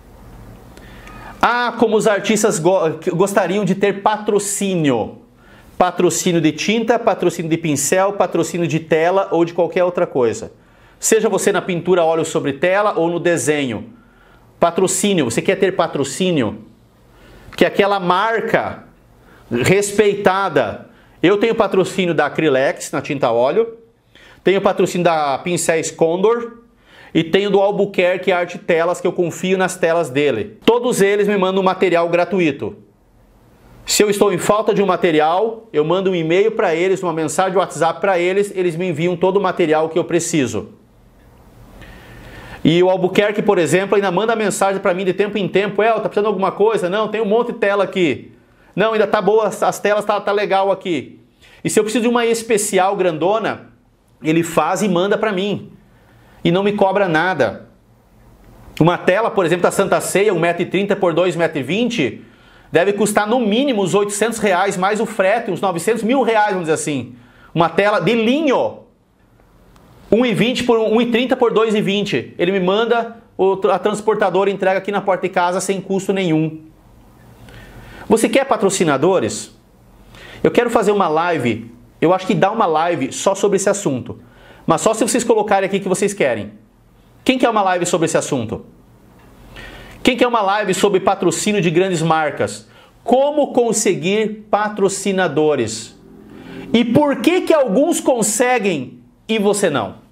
Ah, como os artistas gostariam de ter patrocínio. Patrocínio de tinta, patrocínio de pincel, patrocínio de tela ou de qualquer outra coisa. Seja você na pintura óleo sobre tela ou no desenho. Patrocínio, você quer ter patrocínio? Que aquela marca respeitada. Eu tenho patrocínio da Acrylex na tinta óleo, tenho patrocínio da Pincéis Condor e tenho do Albuquerque Arte Telas, que eu confio nas telas dele. Todos eles me mandam material gratuito. Se eu estou em falta de um material, eu mando um e-mail para eles, uma mensagem de WhatsApp para eles, eles me enviam todo o material que eu preciso. E o Albuquerque, por exemplo, ainda manda mensagem para mim de tempo em tempo. Tá precisando de alguma coisa? Não, tem um monte de tela aqui. Não, ainda tá boa, as telas tá legal aqui. E se eu preciso de uma especial grandona, ele faz e manda para mim. E não me cobra nada. Uma tela, por exemplo, da Santa Ceia, 1,30 m por 2,20 m, deve custar no mínimo uns R$800, mais o frete, uns 900 mil reais, vamos dizer assim. Uma tela de linho. 1,20 por 1,30 por 2,20. Ele me manda, a transportadora entrega aqui na porta de casa sem custo nenhum. Você quer patrocinadores? Eu quero fazer uma live, eu acho que dá uma live só sobre esse assunto. Mas só se vocês colocarem aqui que vocês querem. Quem quer uma live sobre esse assunto? Quem quer uma live sobre patrocínio de grandes marcas? Como conseguir patrocinadores? E por que alguns conseguem e você não?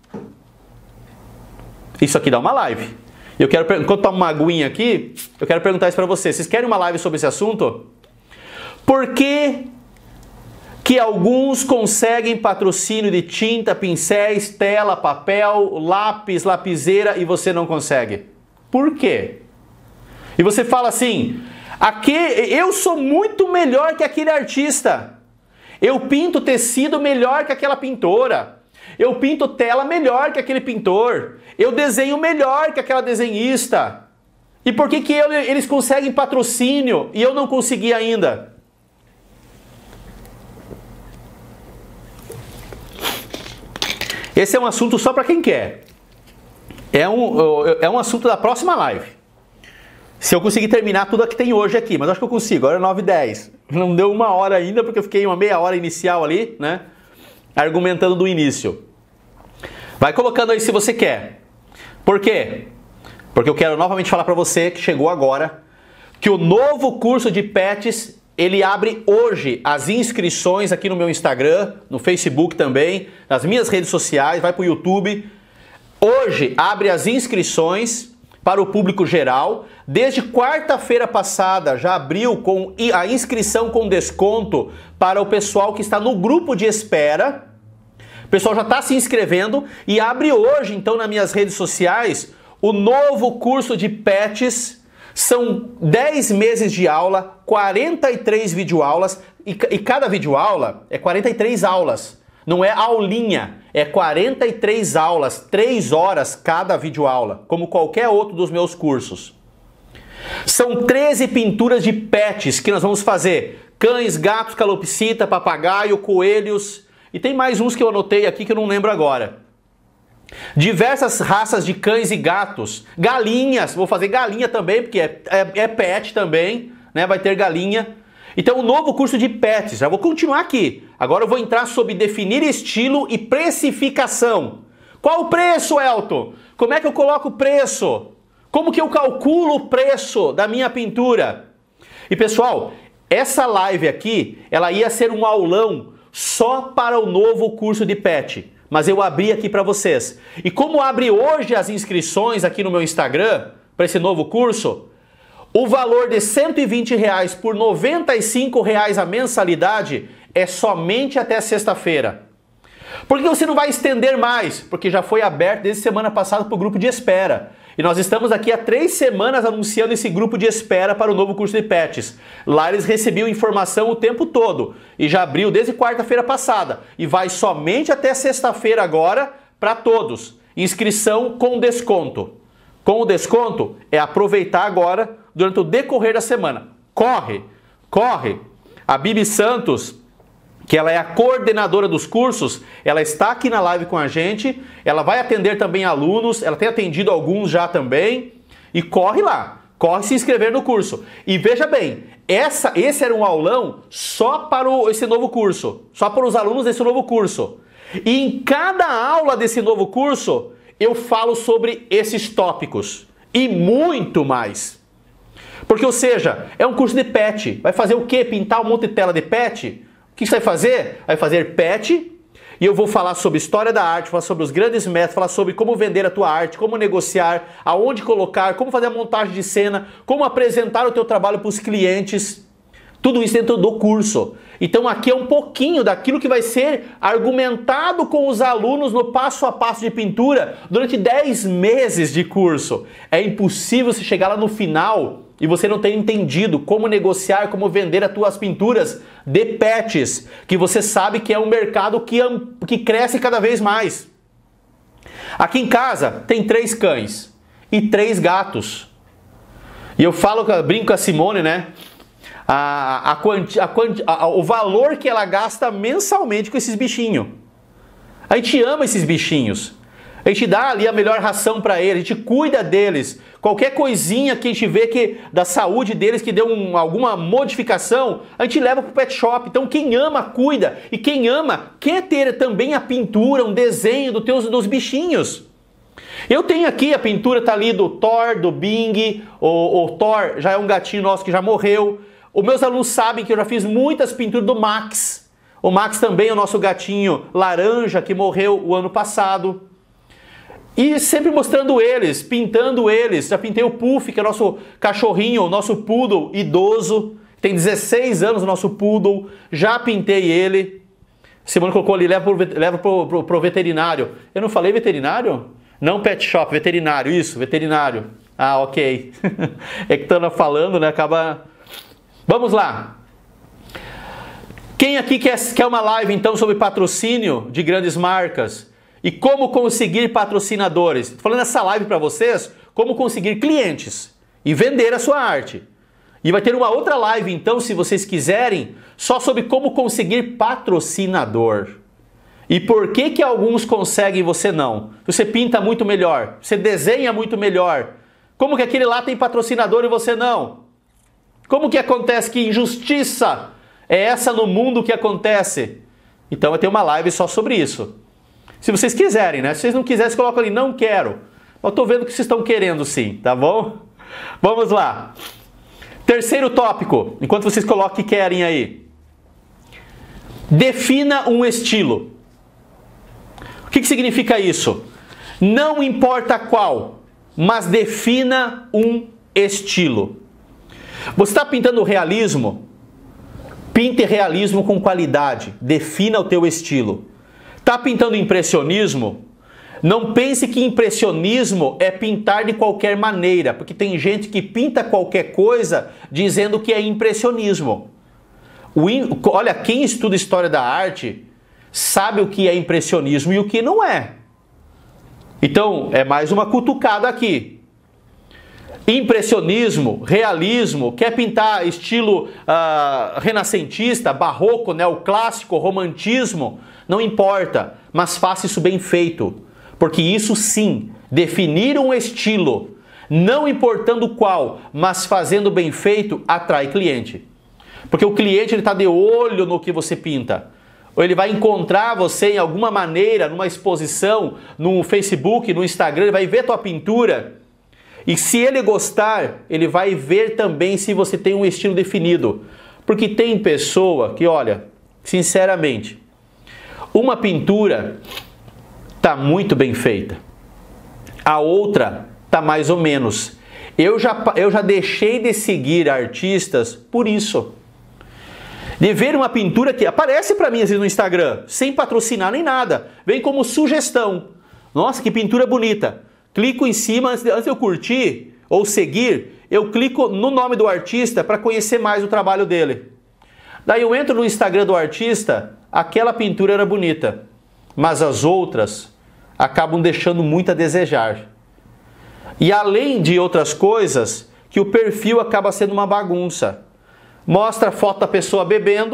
Isso aqui dá uma live. Eu quero, enquanto eu tomo uma aguinha aqui, eu quero perguntar isso para vocês. Vocês querem uma live sobre esse assunto? Por que alguns conseguem patrocínio de tinta, pincéis, tela, papel, lápis, lapiseira e você não consegue? Por quê? E você fala assim, eu sou muito melhor que aquele artista. Eu pinto tecido melhor que aquela pintora. Eu pinto tela melhor que aquele pintor. Eu desenho melhor que aquela desenhista. E por que eles conseguem patrocínio e eu não consegui ainda? Esse é um assunto só para quem quer. É um assunto da próxima live. Se eu conseguir terminar tudo que tem hoje aqui, mas acho que eu consigo, agora é 9h10. Não deu uma hora ainda, porque eu fiquei uma meia hora inicial ali, né? Argumentando do início. Vai colocando aí se você quer. Por quê? Porque eu quero novamente falar para você que chegou agora, que o novo curso de pets, ele abre hoje as inscrições aqui no meu Instagram, no Facebook também, nas minhas redes sociais, vai para o YouTube. Hoje abre as inscrições para o público geral. Desde quarta-feira passada já abriu com a inscrição com desconto para o pessoal que está no grupo de espera. O pessoal já está se inscrevendo e abre hoje, então, nas minhas redes sociais, o novo curso de pets. São 10 meses de aula, 43 videoaulas e cada videoaula é 43 aulas. Não é aulinha, é 43 aulas, 3 horas cada videoaula, como qualquer outro dos meus cursos. São 13 pinturas de pets que nós vamos fazer. Cães, gatos, calopsita, papagaio, coelhos e tem mais uns que eu anotei aqui que eu não lembro agora. Diversas raças de cães e gatos, galinhas, vou fazer galinha também, porque é pet também, né? Vai ter galinha. Então o novo curso de pets, já vou continuar aqui. Agora eu vou entrar sobre definir estilo e precificação. Qual o preço, Elton? Como é que eu coloco o preço? Como que eu calculo o preço da minha pintura? E pessoal, essa live aqui, ela ia ser um aulão só para o novo curso de pet. Mas eu abri aqui para vocês. E como abre hoje as inscrições aqui no meu Instagram, para esse novo curso, o valor de R$120 por R$95 a mensalidade é somente até sexta-feira. Por que você não vai estender mais? Porque já foi aberto desde semana passada para o grupo de espera. E nós estamos aqui há 3 semanas anunciando esse grupo de espera para o novo curso de pets. Lá eles recebiam informação o tempo todo. E já abriu desde quarta-feira passada. E vai somente até sexta-feira agora para todos. Inscrição com desconto. Com o desconto é aproveitar agora durante o decorrer da semana. Corre! Corre! A Bibi Santos que ela é a coordenadora dos cursos, ela está aqui na live com a gente, ela vai atender também alunos, ela tem atendido alguns já também, e corre lá, corre se inscrever no curso. E veja bem, esse era um aulão só para esse novo curso, só para os alunos desse novo curso. E em cada aula desse novo curso, eu falo sobre esses tópicos e muito mais. Porque, ou seja, é um curso de pet. Vai fazer o quê? Pintar um monte de tela de pet? O que você vai fazer? Vai fazer pet, e eu vou falar sobre história da arte, falar sobre os grandes métodos, falar sobre como vender a tua arte, como negociar, aonde colocar, como fazer a montagem de cena, como apresentar o teu trabalho para os clientes. Tudo isso dentro do curso. Então aqui é um pouquinho daquilo que vai ser argumentado com os alunos no passo a passo de pintura durante 10 meses de curso. É impossível você chegar lá no final e você não ter entendido como negociar, como vender as tuas pinturas de pets, que você sabe que é um mercado que cresce cada vez mais. Aqui em casa tem 3 cães e 3 gatos. E eu brinco com a Simone, né? O valor que ela gasta mensalmente com esses bichinhos. A gente ama esses bichinhos. A gente dá ali a melhor ração para eles, a gente cuida deles. Qualquer coisinha que a gente vê que da saúde deles que deu alguma modificação, a gente leva para o pet shop. Então quem ama, cuida. E quem ama, quer ter também a pintura, um desenho dos bichinhos. Eu tenho aqui, a pintura tá ali do Thor, do Bing. O Thor já é um gatinho nosso que já morreu. Os meus alunos sabem que eu já fiz muitas pinturas do Max. O Max também é o nosso gatinho laranja que morreu o ano passado. E sempre mostrando eles, pintando eles. Já pintei o Puff, que é o nosso cachorrinho, o nosso poodle idoso. Tem 16 anos o nosso poodle. Já pintei ele. Simone colocou ali, leva pro veterinário. Eu não falei veterinário? Não pet shop, veterinário, isso, veterinário. Ah, ok. É que estando falando, né, acaba... Vamos lá. Quem aqui quer uma live então sobre patrocínio de grandes marcas e como conseguir patrocinadores? Estou falando essa live para vocês, como conseguir clientes e vender a sua arte. E vai ter uma outra live então, se vocês quiserem, só sobre como conseguir patrocinador. E por que alguns conseguem e você não? Você pinta muito melhor, você desenha muito melhor. Como que aquele lá tem patrocinador e você não? Como que acontece? Que injustiça é essa no mundo que acontece? Então vai ter uma live só sobre isso. Se vocês quiserem, né? Se vocês não quiserem, vocês colocam ali, não quero. Eu tô vendo que vocês estão querendo sim, tá bom? Vamos lá. Terceiro tópico, enquanto vocês colocam o que querem aí. Defina um estilo. O que significa isso? Não importa qual, mas defina um estilo. Você está pintando realismo? Pinte realismo com qualidade. Defina o teu estilo. Está pintando impressionismo? Não pense que impressionismo é pintar de qualquer maneira, porque tem gente que pinta qualquer coisa dizendo que é impressionismo. Olha, quem estuda história da arte sabe o que é impressionismo e o que não é. Então, é mais uma cutucada aqui. Impressionismo, realismo, quer pintar estilo renascentista, barroco, neoclássico, romantismo, não importa, mas faça isso bem feito, porque isso sim, definir um estilo, não importando qual, mas fazendo bem feito, atrai cliente. Porque o cliente está de olho no que você pinta, ou ele vai encontrar você em alguma maneira, numa exposição, no Facebook, no Instagram, ele vai ver tua pintura. E se ele gostar, ele vai ver também se você tem um estilo definido. Porque tem pessoa que, olha, sinceramente, uma pintura está muito bem feita. A outra está mais ou menos. Eu já deixei de seguir artistas por isso. De ver uma pintura que aparece para mim às vezes no Instagram, sem patrocinar nem nada. Vem como sugestão. Nossa, que pintura bonita. Clico em cima, antes de eu curtir ou seguir, eu clico no nome do artista para conhecer mais o trabalho dele. Daí eu entro no Instagram do artista, aquela pintura era bonita, mas as outras acabam deixando muito a desejar. E além de outras coisas, que o perfil acaba sendo uma bagunça. Mostra a foto da pessoa bebendo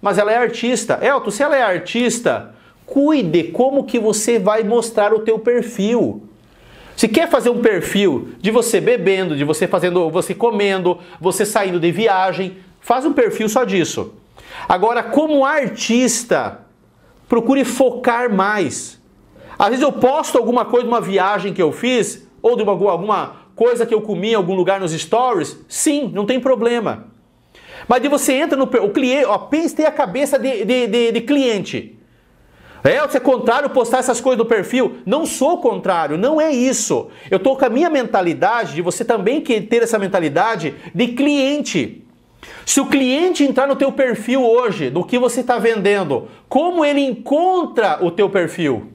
mas ela é artista. Elton, se ela é artista, cuide como que você vai mostrar o teu perfil. Se quer fazer um perfil de você bebendo, de você fazendo, você comendo, você saindo de viagem, faz um perfil só disso. Agora, como artista, procure focar mais. Às vezes eu posto alguma coisa de uma viagem que eu fiz, ou de alguma coisa que eu comi em algum lugar nos stories, sim, não tem problema. Mas de você entra no... O cliente, ó, pense ter a cabeça de cliente. Você é contrário postar essas coisas no perfil? Não sou contrário, não é isso. Eu estou com a minha mentalidade de você também ter essa mentalidade de cliente. Se o cliente entrar no teu perfil hoje, do que você está vendendo, como ele encontra o teu perfil?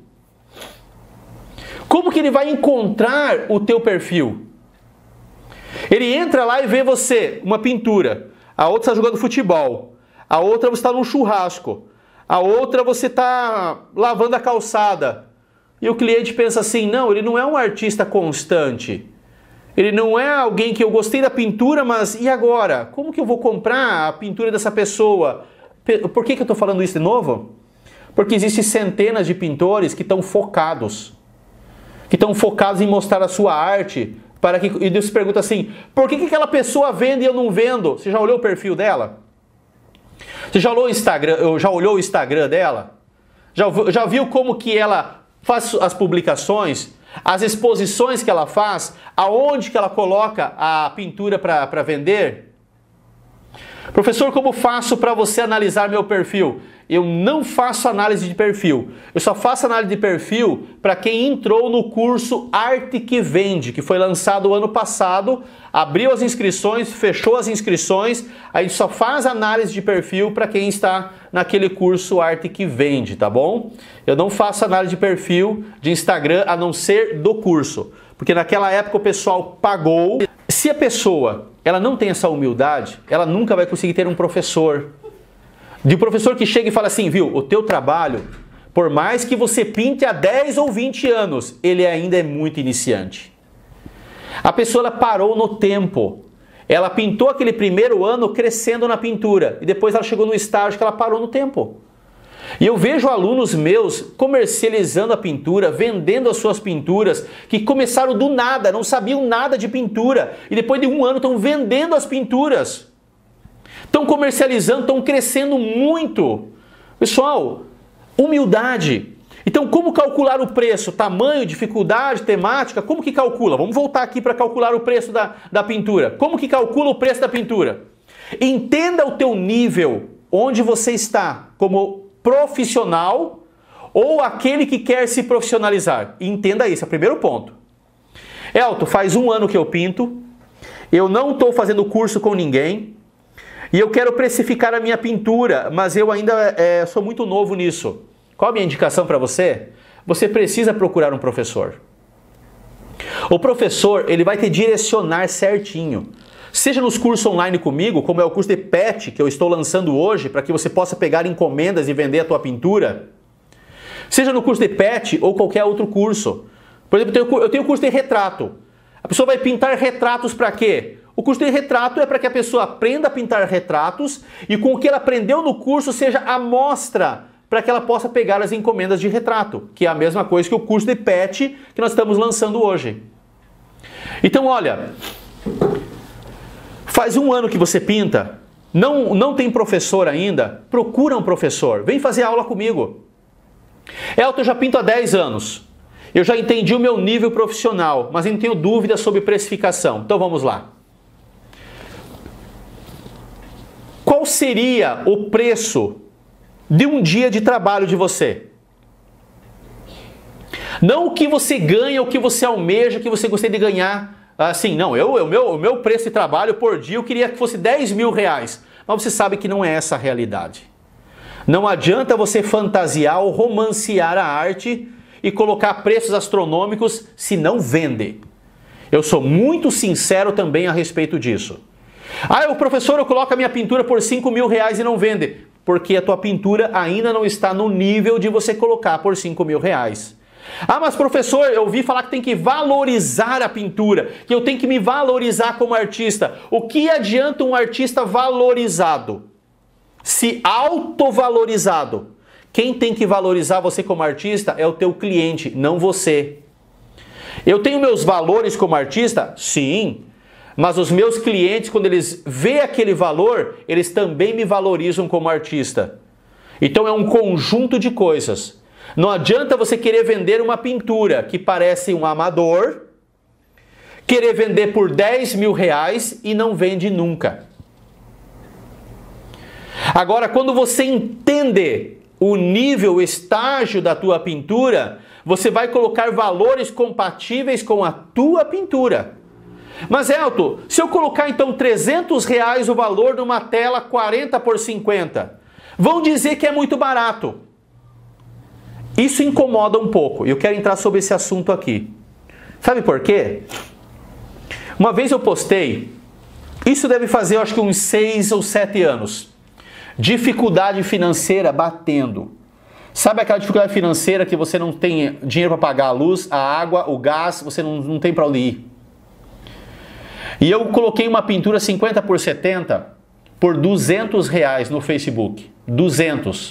Como que ele vai encontrar o teu perfil? Ele entra lá e vê você, uma pintura, a outra está jogando futebol, a outra você está num churrasco, a outra você está lavando a calçada. E o cliente pensa assim, não, ele não é um artista constante. Ele não é alguém que eu gostei da pintura, mas e agora? Como que eu vou comprar a pintura dessa pessoa? Por que eu estou falando isso de novo? Porque existem centenas de pintores que estão focados. Que estão focados em mostrar a sua arte. E Deus se pergunta assim, por que aquela pessoa vende e eu não vendo? Você já olhou o perfil dela? Você já olhou o Instagram dela? Já viu como que ela faz as publicações? As exposições que ela faz? Aonde que ela coloca a pintura para vender? Professor, como faço para você analisar meu perfil? Eu não faço análise de perfil. Eu só faço análise de perfil para quem entrou no curso Arte que Vende, que foi lançado o ano passado, abriu as inscrições, fechou as inscrições, a gente só faz análise de perfil para quem está naquele curso Arte que Vende, tá bom? Eu não faço análise de perfil de Instagram a não ser do curso, porque naquela época o pessoal pagou. Se a pessoa ela não tem essa humildade, ela nunca vai conseguir ter um professor. De um professor que chega e fala assim, viu, o teu trabalho, por mais que você pinte há 10 ou 20 anos, ele ainda é muito iniciante. A pessoa ela parou no tempo. Ela pintou aquele primeiro ano crescendo na pintura. E depois ela chegou no estágio que ela parou no tempo. E eu vejo alunos meus comercializando a pintura, vendendo as suas pinturas, que começaram do nada, não sabiam nada de pintura. E depois de um ano estão vendendo as pinturas. Estão comercializando, estão crescendo muito. Pessoal, humildade. Então, como calcular o preço? Tamanho, dificuldade, temática? Como que calcula? Vamos voltar aqui para calcular o preço da pintura. Como que calcula o preço da pintura? Entenda o teu nível, onde você está, como profissional ou aquele que quer se profissionalizar. Entenda isso, é o primeiro ponto. Elton, faz um ano que eu pinto, eu não estou fazendo curso com ninguém, e eu quero precificar a minha pintura, mas eu ainda sou muito novo nisso. Qual a minha indicação para você? Você precisa procurar um professor. O professor, ele vai te direcionar certinho. Seja nos cursos online comigo, como é o curso de PET que eu estou lançando hoje, para que você possa pegar encomendas e vender a tua pintura. Seja no curso de PET ou qualquer outro curso. Por exemplo, eu tenho curso de retrato. A pessoa vai pintar retratos para quê? O curso de retrato é para que a pessoa aprenda a pintar retratos e com o que ela aprendeu no curso seja a amostra para que ela possa pegar as encomendas de retrato, que é a mesma coisa que o curso de PET que nós estamos lançando hoje. Então, olha, faz um ano que você pinta, não tem professor ainda, procura um professor, vem fazer aula comigo. Elton, eu já pinto há 10 anos, eu já entendi o meu nível profissional, mas não tenho dúvida sobre precificação. Então vamos lá. Qual seria o preço de um dia de trabalho de você? Não o que você ganha, o que você almeja, o que você gostaria de ganhar. Assim, não, o meu preço de trabalho por dia eu queria que fosse 10 mil reais. Mas você sabe que não é essa a realidade. Não adianta você fantasiar ou romancear a arte e colocar preços astronômicos se não vende. Eu sou muito sincero também a respeito disso. Ah, o professor, eu coloco a minha pintura por 5 mil reais e não vende. Porque a tua pintura ainda não está no nível de você colocar por 5 mil reais. Ah, mas professor, eu ouvi falar que tem que valorizar a pintura, que eu tenho que me valorizar como artista. O que adianta um artista valorizado? se autovalorizado. Quem tem que valorizar você como artista é o teu cliente, não você. Eu tenho meus valores como artista? Sim. Mas os meus clientes, quando eles veem aquele valor, eles também me valorizam como artista. Então é um conjunto de coisas. Não adianta você querer vender uma pintura que parece um amador, querer vender por 10 mil reais e não vende nunca. Agora, quando você entender o nível, o estágio da tua pintura, você vai colocar valores compatíveis com a tua pintura. Mas, Elton, se eu colocar então 300 reais o valor de uma tela 40 por 50, vão dizer que é muito barato. Isso incomoda um pouco. Eu quero entrar sobre esse assunto aqui. Sabe por quê? Uma vez eu postei, isso deve fazer eu acho que uns 6 ou 7 anos. Dificuldade financeira batendo. Sabe aquela dificuldade financeira que você não tem dinheiro para pagar a luz, a água, o gás, você não tem para onde ir? E eu coloquei uma pintura 50 por 70 por 200 reais no Facebook. 200.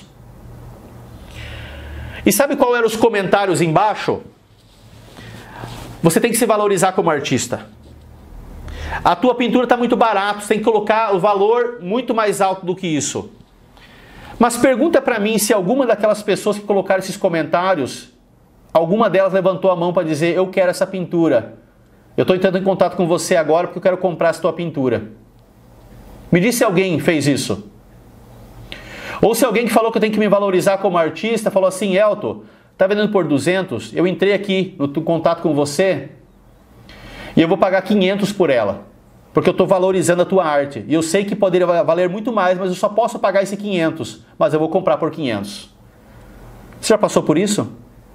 E sabe qual eram os comentários embaixo? Você tem que se valorizar como artista. A tua pintura está muito barata, você tem que colocar o valor muito mais alto do que isso. Mas pergunta para mim se alguma daquelas pessoas que colocaram esses comentários, alguma delas levantou a mão para dizer, eu quero essa pintura. Eu estou entrando em contato com você agora porque eu quero comprar essa tua pintura. Me diz se alguém fez isso. Ou se alguém que falou que eu tenho que me valorizar como artista, falou assim, Elton, tá vendendo por 200, eu entrei aqui no contato com você e eu vou pagar 500 por ela. Porque eu estou valorizando a tua arte. E eu sei que poderia valer muito mais, mas eu só posso pagar esse 500. Mas eu vou comprar por 500. Você já passou por isso?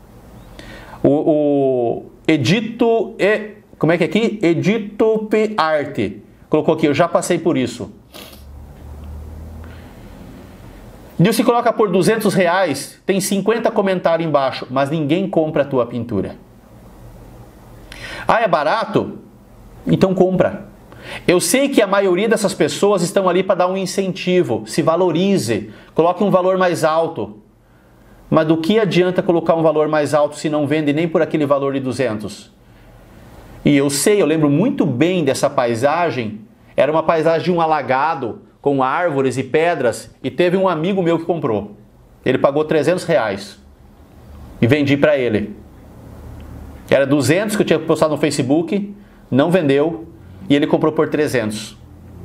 Como é que é aqui? Edito P Arte. Colocou aqui, eu já passei por isso. E se coloca por 200 reais, tem 50 comentários embaixo, mas ninguém compra a tua pintura. Ah, é barato? Então compra. Eu sei que a maioria dessas pessoas estão ali para dar um incentivo, se valorize, coloque um valor mais alto. Mas do que adianta colocar um valor mais alto se não vende nem por aquele valor de 200? E eu sei, eu lembro muito bem dessa paisagem, era uma paisagem de um alagado, com árvores e pedras, e teve um amigo meu que comprou. Ele pagou 300 reais e vendi para ele. Era 200 que eu tinha postado no Facebook, não vendeu, e ele comprou por 300.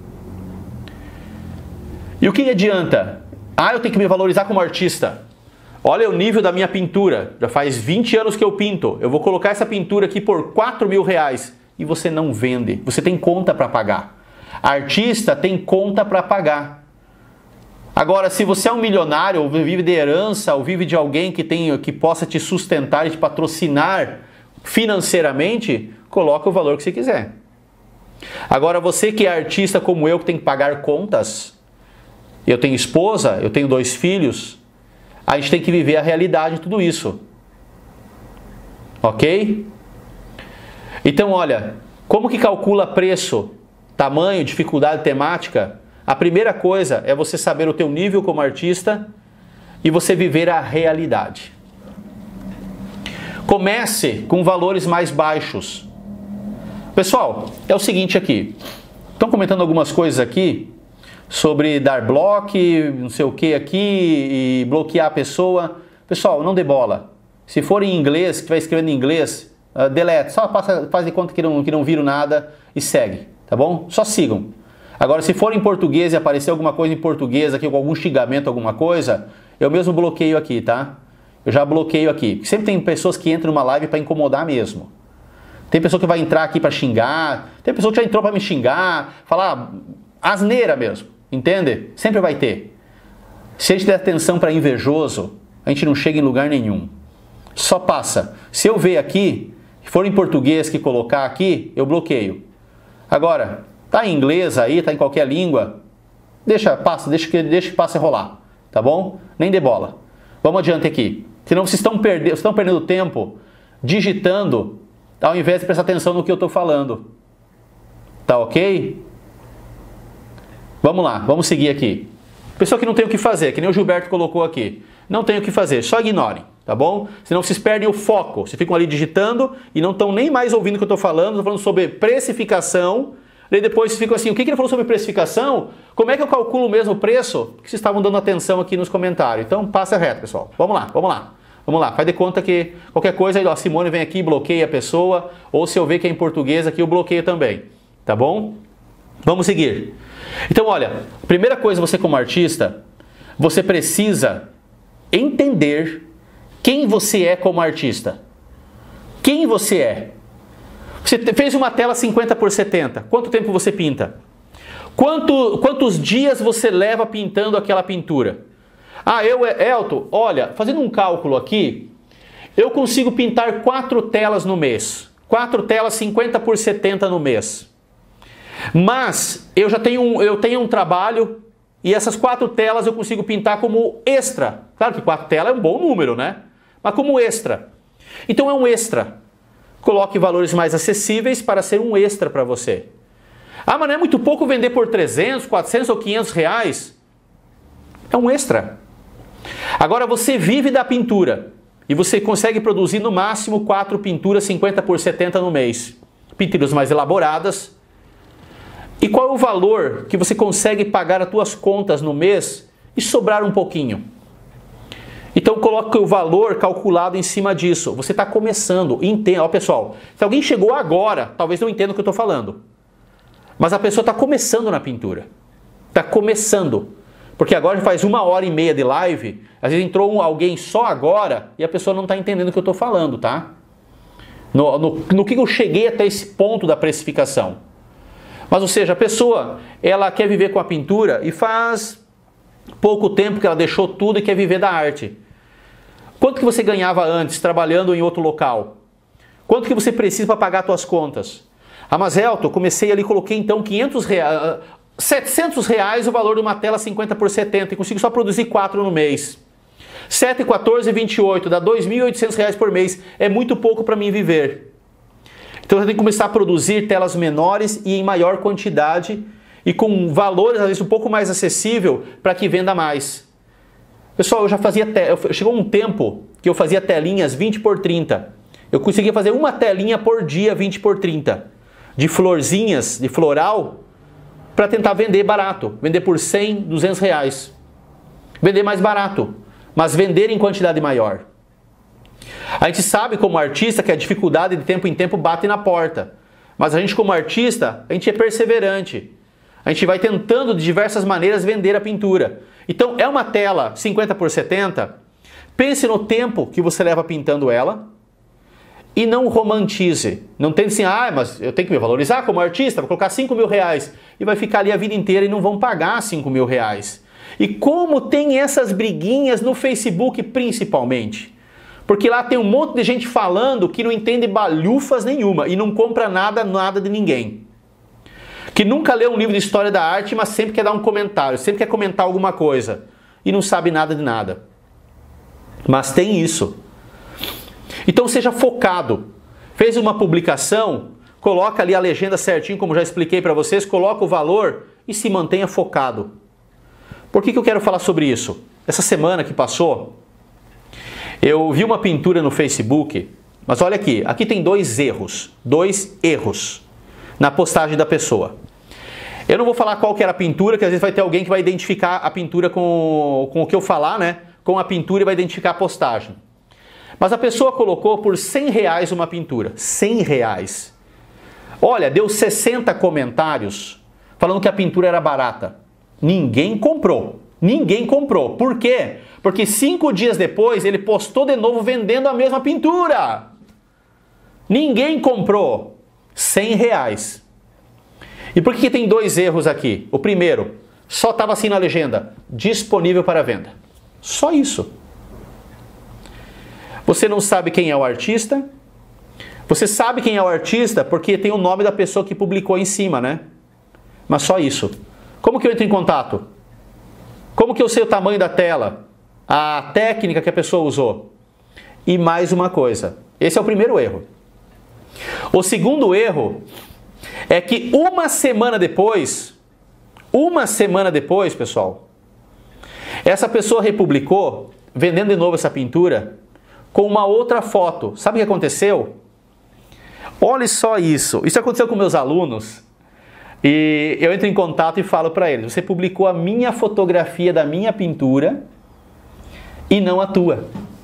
E o que adianta? Ah, eu tenho que me valorizar como artista. Olha o nível da minha pintura. Já faz 20 anos que eu pinto. Eu vou colocar essa pintura aqui por 4 mil reais. E você não vende. Você tem conta para pagar. Artista tem conta para pagar. Agora, se você é um milionário, ou vive de herança, ou vive de alguém que possa te sustentar e te patrocinar financeiramente, coloca o valor que você quiser. Agora, você que é artista como eu, que tem que pagar contas, eu tenho esposa, eu tenho 2 filhos, a gente tem que viver a realidade de tudo isso. Ok? Então, olha, como que calcula preço, tamanho, dificuldade temática? A primeira coisa é você saber o teu nível como artista e você viver a realidade. Comece com valores mais baixos. Pessoal, é o seguinte aqui. Estão comentando algumas coisas aqui sobre dar bloco, não sei o que aqui, e bloquear a pessoa. Pessoal, não dê bola. Se for em inglês, que vai escrevendo em inglês, delete. Só faz de conta que não viram nada e segue, tá bom? Só sigam. Agora, se for em português e aparecer alguma coisa em português aqui, com algum xingamento, alguma coisa, eu mesmo bloqueio aqui, tá? Eu já bloqueio aqui. Sempre tem pessoas que entram numa live para incomodar mesmo. Tem pessoa que vai entrar aqui para xingar, tem pessoa que já entrou para me xingar, falar asneira mesmo, entende? Sempre vai ter. Se a gente der atenção para invejoso, a gente não chega em lugar nenhum. Só passa. Se eu ver aqui, se for em português que colocar aqui, eu bloqueio. Agora, tá em inglês aí, tá em qualquer língua, deixa que passe a rolar, tá bom? Nem dê bola. Vamos adiante aqui. Senão vocês estão perdendo tempo digitando, ao invés de prestar atenção no que eu estou falando. Tá ok? Vamos lá, vamos seguir aqui. Pessoa que não tem o que fazer, que nem o Gilberto colocou aqui. Não tem o que fazer, só ignorem, tá bom? Senão vocês perdem o foco. Vocês ficam ali digitando e não estão nem mais ouvindo o que eu estou falando. Estou falando sobre precificação. E depois vocês ficam assim, o que ele falou sobre precificação? Como é que eu calculo mesmo o preço? Porque vocês estavam dando atenção aqui nos comentários. Então passa reto, pessoal. Vamos lá, vamos lá. Vamos lá, faz de conta que qualquer coisa, a Simone vem aqui, bloqueia a pessoa. Ou se eu ver que é em português aqui, eu bloqueio também. Tá bom? Vamos seguir. Então, olha, primeira coisa, você como artista, você precisa entender quem você é como artista. Quem você é. Você fez uma tela 50x70. Quanto tempo você pinta? Quantos dias você leva pintando aquela pintura? Ah, Elton, olha, fazendo um cálculo aqui, eu consigo pintar 4 telas no mês. 4 telas 50x70 no mês. Mas eu tenho um trabalho e essas 4 telas eu consigo pintar como extra. Claro que 4 telas é um bom número, né? Mas como extra. Então é um extra. Coloque valores mais acessíveis para ser um extra para você. Ah, mas não é muito pouco vender por 300, 400 ou 500 reais? É um extra. Agora você vive da pintura e você consegue produzir no máximo 4 pinturas 50x70 no mês. Pinturas mais elaboradas. E qual é o valor que você consegue pagar as suas contas no mês e sobrar um pouquinho? Então coloque o valor calculado em cima disso. Você está começando, entenda. Ó, pessoal, se alguém chegou agora, talvez não entenda o que eu estou falando. Mas a pessoa está começando na pintura. Está começando. Porque agora faz 1h30 de live, às vezes entrou alguém só agora e a pessoa não está entendendo o que eu estou falando, tá? No que eu cheguei até esse ponto da precificação. Mas, ou seja, a pessoa, ela quer viver com a pintura e faz pouco tempo que ela deixou tudo e quer viver da arte. Quanto que você ganhava antes trabalhando em outro local? Quanto que você precisa para pagar suas contas? Ah, mas Elton, comecei ali, coloquei então 500 reais, 700 reais o valor de uma tela 50x70 e consigo só produzir 4 no mês. 7, 14, 28, dá 2.800 reais por mês. É muito pouco para mim viver. Então você tem que começar a produzir telas menores e em maior quantidade e com valores às vezes um pouco mais acessível para que venda mais. Pessoal, eu já fazia chegou um tempo que eu fazia telinhas 20x30. Eu conseguia fazer uma telinha por dia 20x30 de florzinhas, de floral, para tentar vender barato, vender por 100, 200 reais. Vender mais barato, mas vender em quantidade maior. A gente sabe como artista que a dificuldade de tempo em tempo bate na porta. Mas a gente como artista, a gente é perseverante. A gente vai tentando de diversas maneiras vender a pintura. Então é uma tela 50x70, pense no tempo que você leva pintando ela e não romantize. Não tente assim, ah, mas eu tenho que me valorizar como artista, vou colocar 5 mil reais e vai ficar ali a vida inteira e não vão pagar 5 mil reais. E como tem essas briguinhas no Facebook principalmente? Porque lá tem um monte de gente falando que não entende balhufas nenhuma e não compra nada de ninguém. Que nunca leu um livro de história da arte, mas sempre quer dar um comentário, sempre quer comentar alguma coisa e não sabe nada de nada. Mas tem isso. Então seja focado. Fez uma publicação, coloca ali a legenda certinho, como já expliquei para vocês, coloca o valor e se mantenha focado. Por que eu quero falar sobre isso? Essa semana que passou, eu vi uma pintura no Facebook, mas olha aqui, aqui tem 2 erros na postagem da pessoa. Eu não vou falar qual que era a pintura, que às vezes vai ter alguém que vai identificar a pintura com o que eu falar, né? Com a pintura e vai identificar a postagem. Mas a pessoa colocou por 100 reais uma pintura, 100 reais. Olha, deu 60 comentários falando que a pintura era barata. Ninguém comprou. Ninguém comprou. Por quê? Porque 5 dias depois ele postou de novo vendendo a mesma pintura. Ninguém comprou. 100 reais. E por que tem 2 erros aqui? O primeiro, só estava assim na legenda, disponível para venda. Só isso. Você não sabe quem é o artista? Você sabe quem é o artista porque tem o nome da pessoa que publicou em cima, né? Mas só isso. Como que eu entro em contato? Como que eu sei o tamanho da tela? A técnica que a pessoa usou? E mais uma coisa. Esse é o primeiro erro. O segundo erro é que uma semana depois, pessoal, Essa pessoa republicou, vendendo de novo essa pintura, com uma outra foto. Sabe o que aconteceu? Olha só isso. Isso aconteceu com meus alunos. E eu entro em contato e falo para eles: você publicou a minha fotografia da minha pintura e não a tua.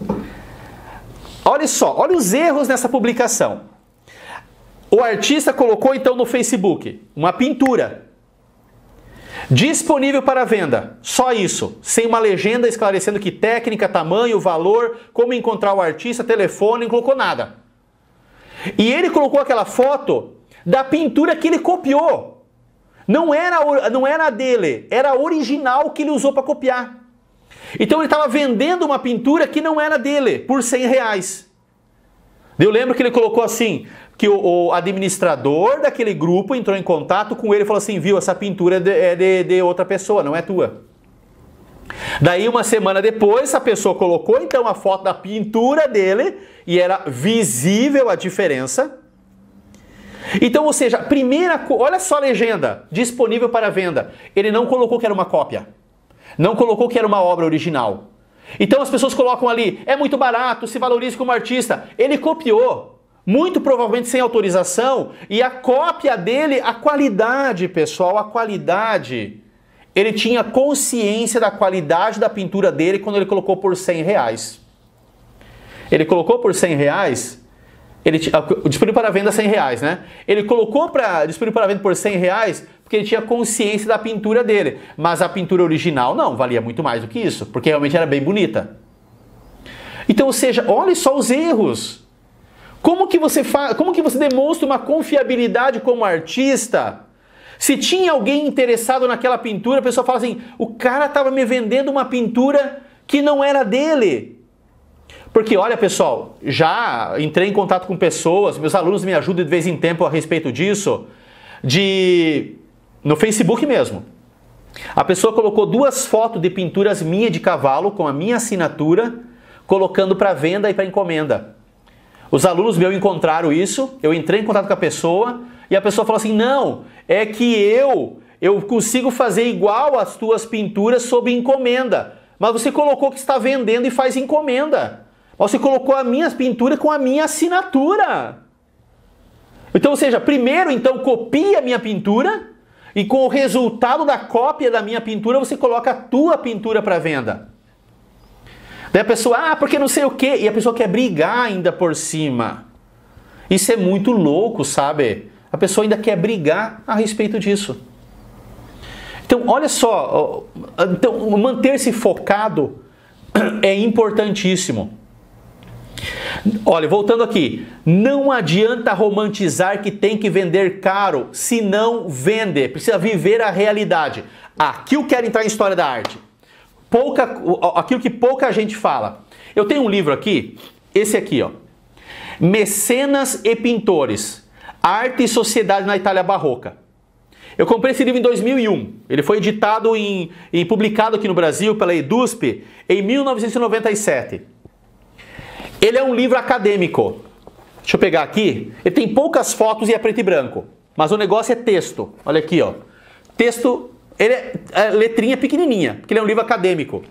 Olha só, olha os erros nessa publicação. O artista colocou então no Facebook uma pintura disponível para venda, só isso, sem uma legenda esclarecendo que técnica, tamanho, valor, como encontrar o artista, telefone, não colocou nada. E ele colocou aquela foto da pintura que ele copiou. Não era a dele, era a original que ele usou para copiar. Então ele estava vendendo uma pintura que não era dele, por R$100. Eu lembro que ele colocou assim, que o administrador daquele grupo entrou em contato com ele e falou assim: viu, essa pintura é de outra pessoa, não é tua. Daí uma semana depois a pessoa colocou então a foto da pintura dele e era visível a diferença. Então, ou seja, olha só a legenda, disponível para venda. Ele não colocou que era uma cópia, não colocou que era uma obra original. Então as pessoas colocam ali: é muito barato, se valorize como artista. Ele copiou, muito provavelmente sem autorização, e a cópia dele, a qualidade, pessoal, a qualidade, ele tinha consciência da qualidade da pintura dele quando ele colocou por R$100. Ele colocou por R$100, disponível para venda R$100, né? Ele colocou disponível para venda por R$100 porque ele tinha consciência da pintura dele. Mas a pintura original não, valia muito mais do que isso, porque realmente era bem bonita. Então, ou seja, olha só os erros. Como que você demonstra uma confiabilidade como artista? Se tinha alguém interessado naquela pintura, a pessoa fala assim: o cara estava me vendendo uma pintura que não era dele. Porque, olha pessoal, já entrei em contato com pessoas, meus alunos me ajudam de vez em tempo a respeito disso, no Facebook mesmo. A pessoa colocou 2 fotos de pinturas minhas de cavalo, com a minha assinatura, colocando para venda e para encomenda. Os alunos meus encontraram isso, eu entrei em contato com a pessoa, e a pessoa falou assim: não, é que eu consigo fazer igual as tuas pinturas sob encomenda, mas você colocou que está vendendo e faz encomenda. Você colocou a minha pintura com a minha assinatura. Então, ou seja, primeiro então copia a minha pintura e com o resultado da cópia da minha pintura você coloca a tua pintura para venda. Daí a pessoa: porque não sei o quê, e a pessoa quer brigar ainda por cima. Isso é muito louco, sabe? A pessoa ainda quer brigar a respeito disso. Então, olha só, então, manter-se focado é importantíssimo. Olha, voltando aqui, não adianta romantizar que tem que vender caro se não vende, precisa viver a realidade. Aqui eu quero entrar em história da arte. Aquilo que pouca gente fala. Eu tenho um livro aqui, esse aqui, ó, Mecenas e Pintores, Arte e Sociedade na Itália Barroca. Eu comprei esse livro em 2001, ele foi editado e publicado aqui no Brasil pela EDUSP em 1997. Ele é um livro acadêmico. Deixa eu pegar aqui. Ele tem poucas fotos e é preto e branco. Mas o negócio é texto. Olha aqui, ó. Texto, ele é letrinha pequenininha, porque ele é um livro acadêmico.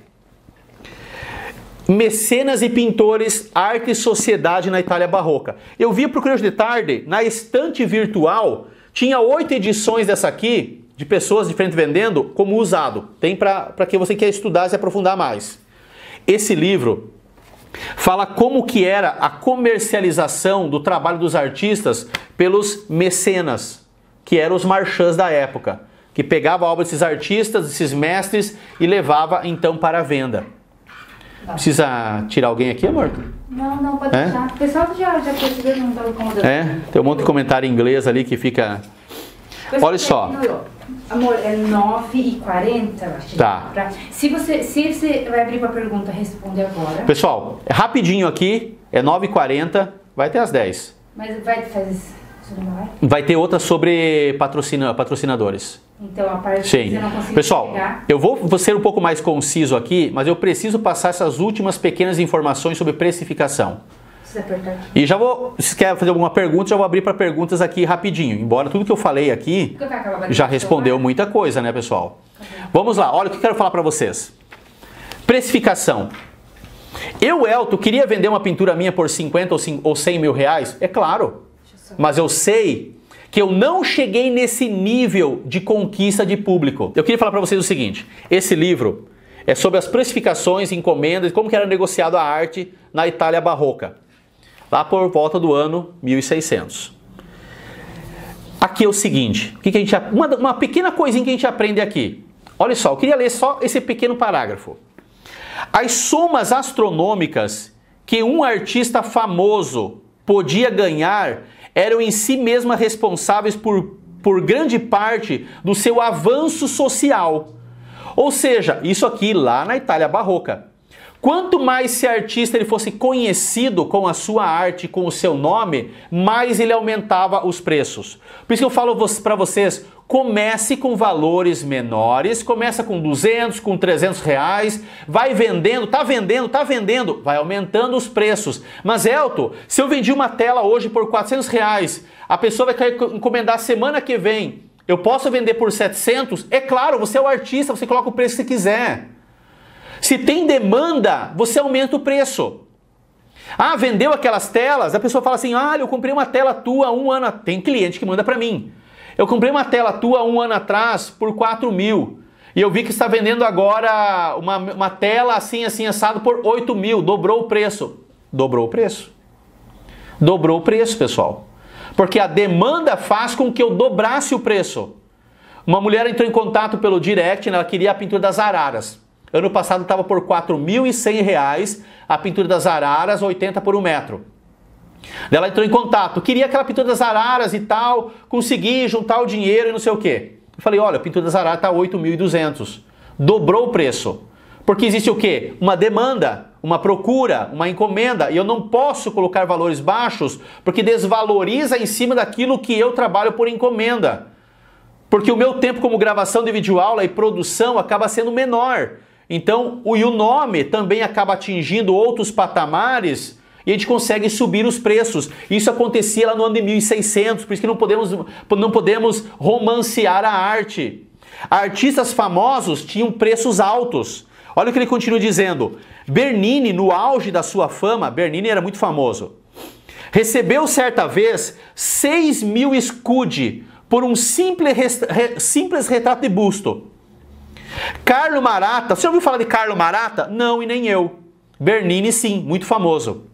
Mecenas e Pintores, Arte e Sociedade na Itália Barroca. Eu vi procurando de tarde, na estante virtual, tinha 8 edições dessa aqui, de pessoas diferentes vendendo, como usado. Tem para quem você quer estudar e se aprofundar mais. Esse livro fala como que era a comercialização do trabalho dos artistas pelos mecenas, que eram os marchands da época, que pegava a obra desses artistas, desses mestres e levava então para a venda. Tá. Precisa tirar alguém aqui, amor? Não, pode deixar. O pessoal já percebeu, não está incomodando. Tem um monte de comentário em inglês ali que fica... Olha só. Amor, é 9h40, eu acho. Tá. Se você vai abrir para pergunta, responde agora. Pessoal, rapidinho aqui, é 9h40, vai até as 10. Mas vai fazer sobre uma live? Vai ter outra sobre patrocinadores. Então, a parte Sim. que você não conseguiu Pessoal, pegar... eu vou ser um pouco mais conciso aqui, mas eu preciso passar essas últimas pequenas informações sobre precificação. E já vou, se quer fazer alguma pergunta, já vou abrir para perguntas aqui rapidinho. Embora tudo que eu falei aqui já respondeu muita coisa, né, pessoal? Vamos lá, olha o que eu quero falar para vocês. Precificação. Eu, Elton, queria vender uma pintura minha por 50 ou 100 mil reais? É claro. Mas eu sei que eu não cheguei nesse nível de conquista de público. Eu queria falar para vocês o seguinte. Esse livro é sobre as precificações, encomendas, como que era negociado a arte na Itália barroca. Lá por volta do ano 1600. Aqui é o seguinte. Uma pequena coisinha que a gente aprende aqui. Olha só, eu queria ler só esse pequeno parágrafo. As somas astronômicas que um artista famoso podia ganhar eram em si mesmas responsáveis por grande parte do seu avanço social. Ou seja, isso aqui lá na Itália barroca. Quanto mais esse artista ele fosse conhecido com a sua arte, com o seu nome, mais ele aumentava os preços. Por isso que eu falo para vocês, comece com valores menores, começa com 200, com 300 reais, vai vendendo, tá vendendo, vai aumentando os preços. Mas Elton, se eu vendi uma tela hoje por 400 reais, a pessoa vai querer encomendar semana que vem, eu posso vender por 700? É claro, você é o artista, você coloca o preço que você quiser. Se tem demanda, você aumenta o preço. Ah, vendeu aquelas telas? A pessoa fala assim, eu comprei uma tela tua há 1 ano. Tem cliente que manda para mim. Eu comprei uma tela tua há 1 ano atrás por 4 mil. E eu vi que está vendendo agora uma tela assim assado por 8 mil. Dobrou o preço. Dobrou o preço. Dobrou o preço, pessoal. Porque a demanda faz com que eu dobrasse o preço. Uma mulher entrou em contato pelo direct, ela queria a pintura das araras. Ano passado estava por R$ 4.100, a pintura das araras, 80 por 1 metro. Ela entrou em contato, queria aquela pintura das araras e tal, consegui juntar o dinheiro e não sei o quê. Eu falei, olha, a pintura das araras está 8.200. Dobrou o preço. Porque existe o quê? Uma demanda, uma procura, uma encomenda. E eu não posso colocar valores baixos, porque desvaloriza em cima daquilo que eu trabalho por encomenda. Porque o meu tempo como gravação de videoaula e produção acaba sendo menor. Então, o nome também acaba atingindo outros patamares e a gente consegue subir os preços. Isso acontecia lá no ano de 1600, por isso que não podemos romancear a arte. Artistas famosos tinham preços altos. Olha o que ele continua dizendo. Bernini, no auge da sua fama, Bernini era muito famoso, recebeu certa vez 6.000 scudi por um simples retrato de busto. Carlo Maratta, você já ouviu falar de Carlo Maratta? Não, e nem eu. Bernini sim, muito famoso.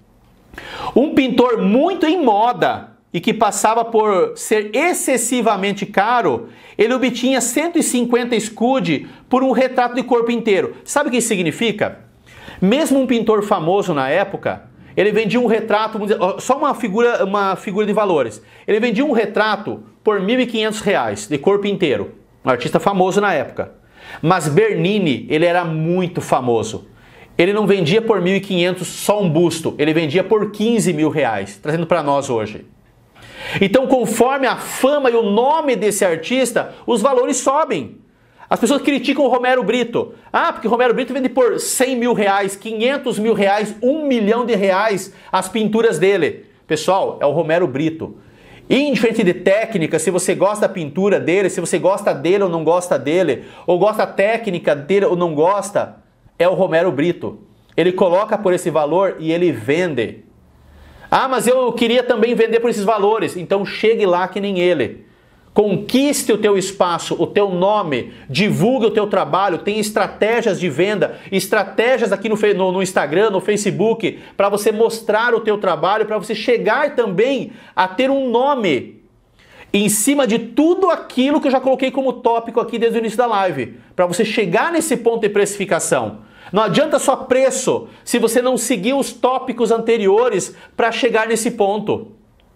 Um pintor muito em moda e que passava por ser excessivamente caro, ele obtinha 150 scudi por um retrato de corpo inteiro. Sabe o que isso significa? Mesmo um pintor famoso na época, ele vendia um retrato, só uma figura de valores. Ele vendia um retrato por R$ 1.500 de corpo inteiro. Um artista famoso na época. Mas Bernini, ele era muito famoso. Ele não vendia por 1.500 só um busto, ele vendia por 15 mil reais, trazendo para nós hoje. Então, conforme a fama e o nome desse artista, os valores sobem. As pessoas criticam o Romero Brito. Ah, porque o Romero Brito vende por 100 mil reais, 500 mil reais, 1 milhão de reais as pinturas dele. Pessoal, é o Romero Brito. Indiferente de técnica, se você gosta da pintura dele, se você gosta dele ou não gosta dele, ou gosta da técnica dele ou não gosta, é o Romero Brito. Ele coloca por esse valor e ele vende. Ah, mas eu queria também vender por esses valores. Então chegue lá que nem ele. Conquiste o teu espaço, o teu nome, divulgue o teu trabalho, tem estratégias de venda, estratégias aqui no Instagram, no Facebook, para você mostrar o teu trabalho, para você chegar também a ter um nome em cima de tudo aquilo que eu já coloquei como tópico aqui desde o início da live, para você chegar nesse ponto de precificação. Não adianta só preço se você não seguir os tópicos anteriores para chegar nesse ponto.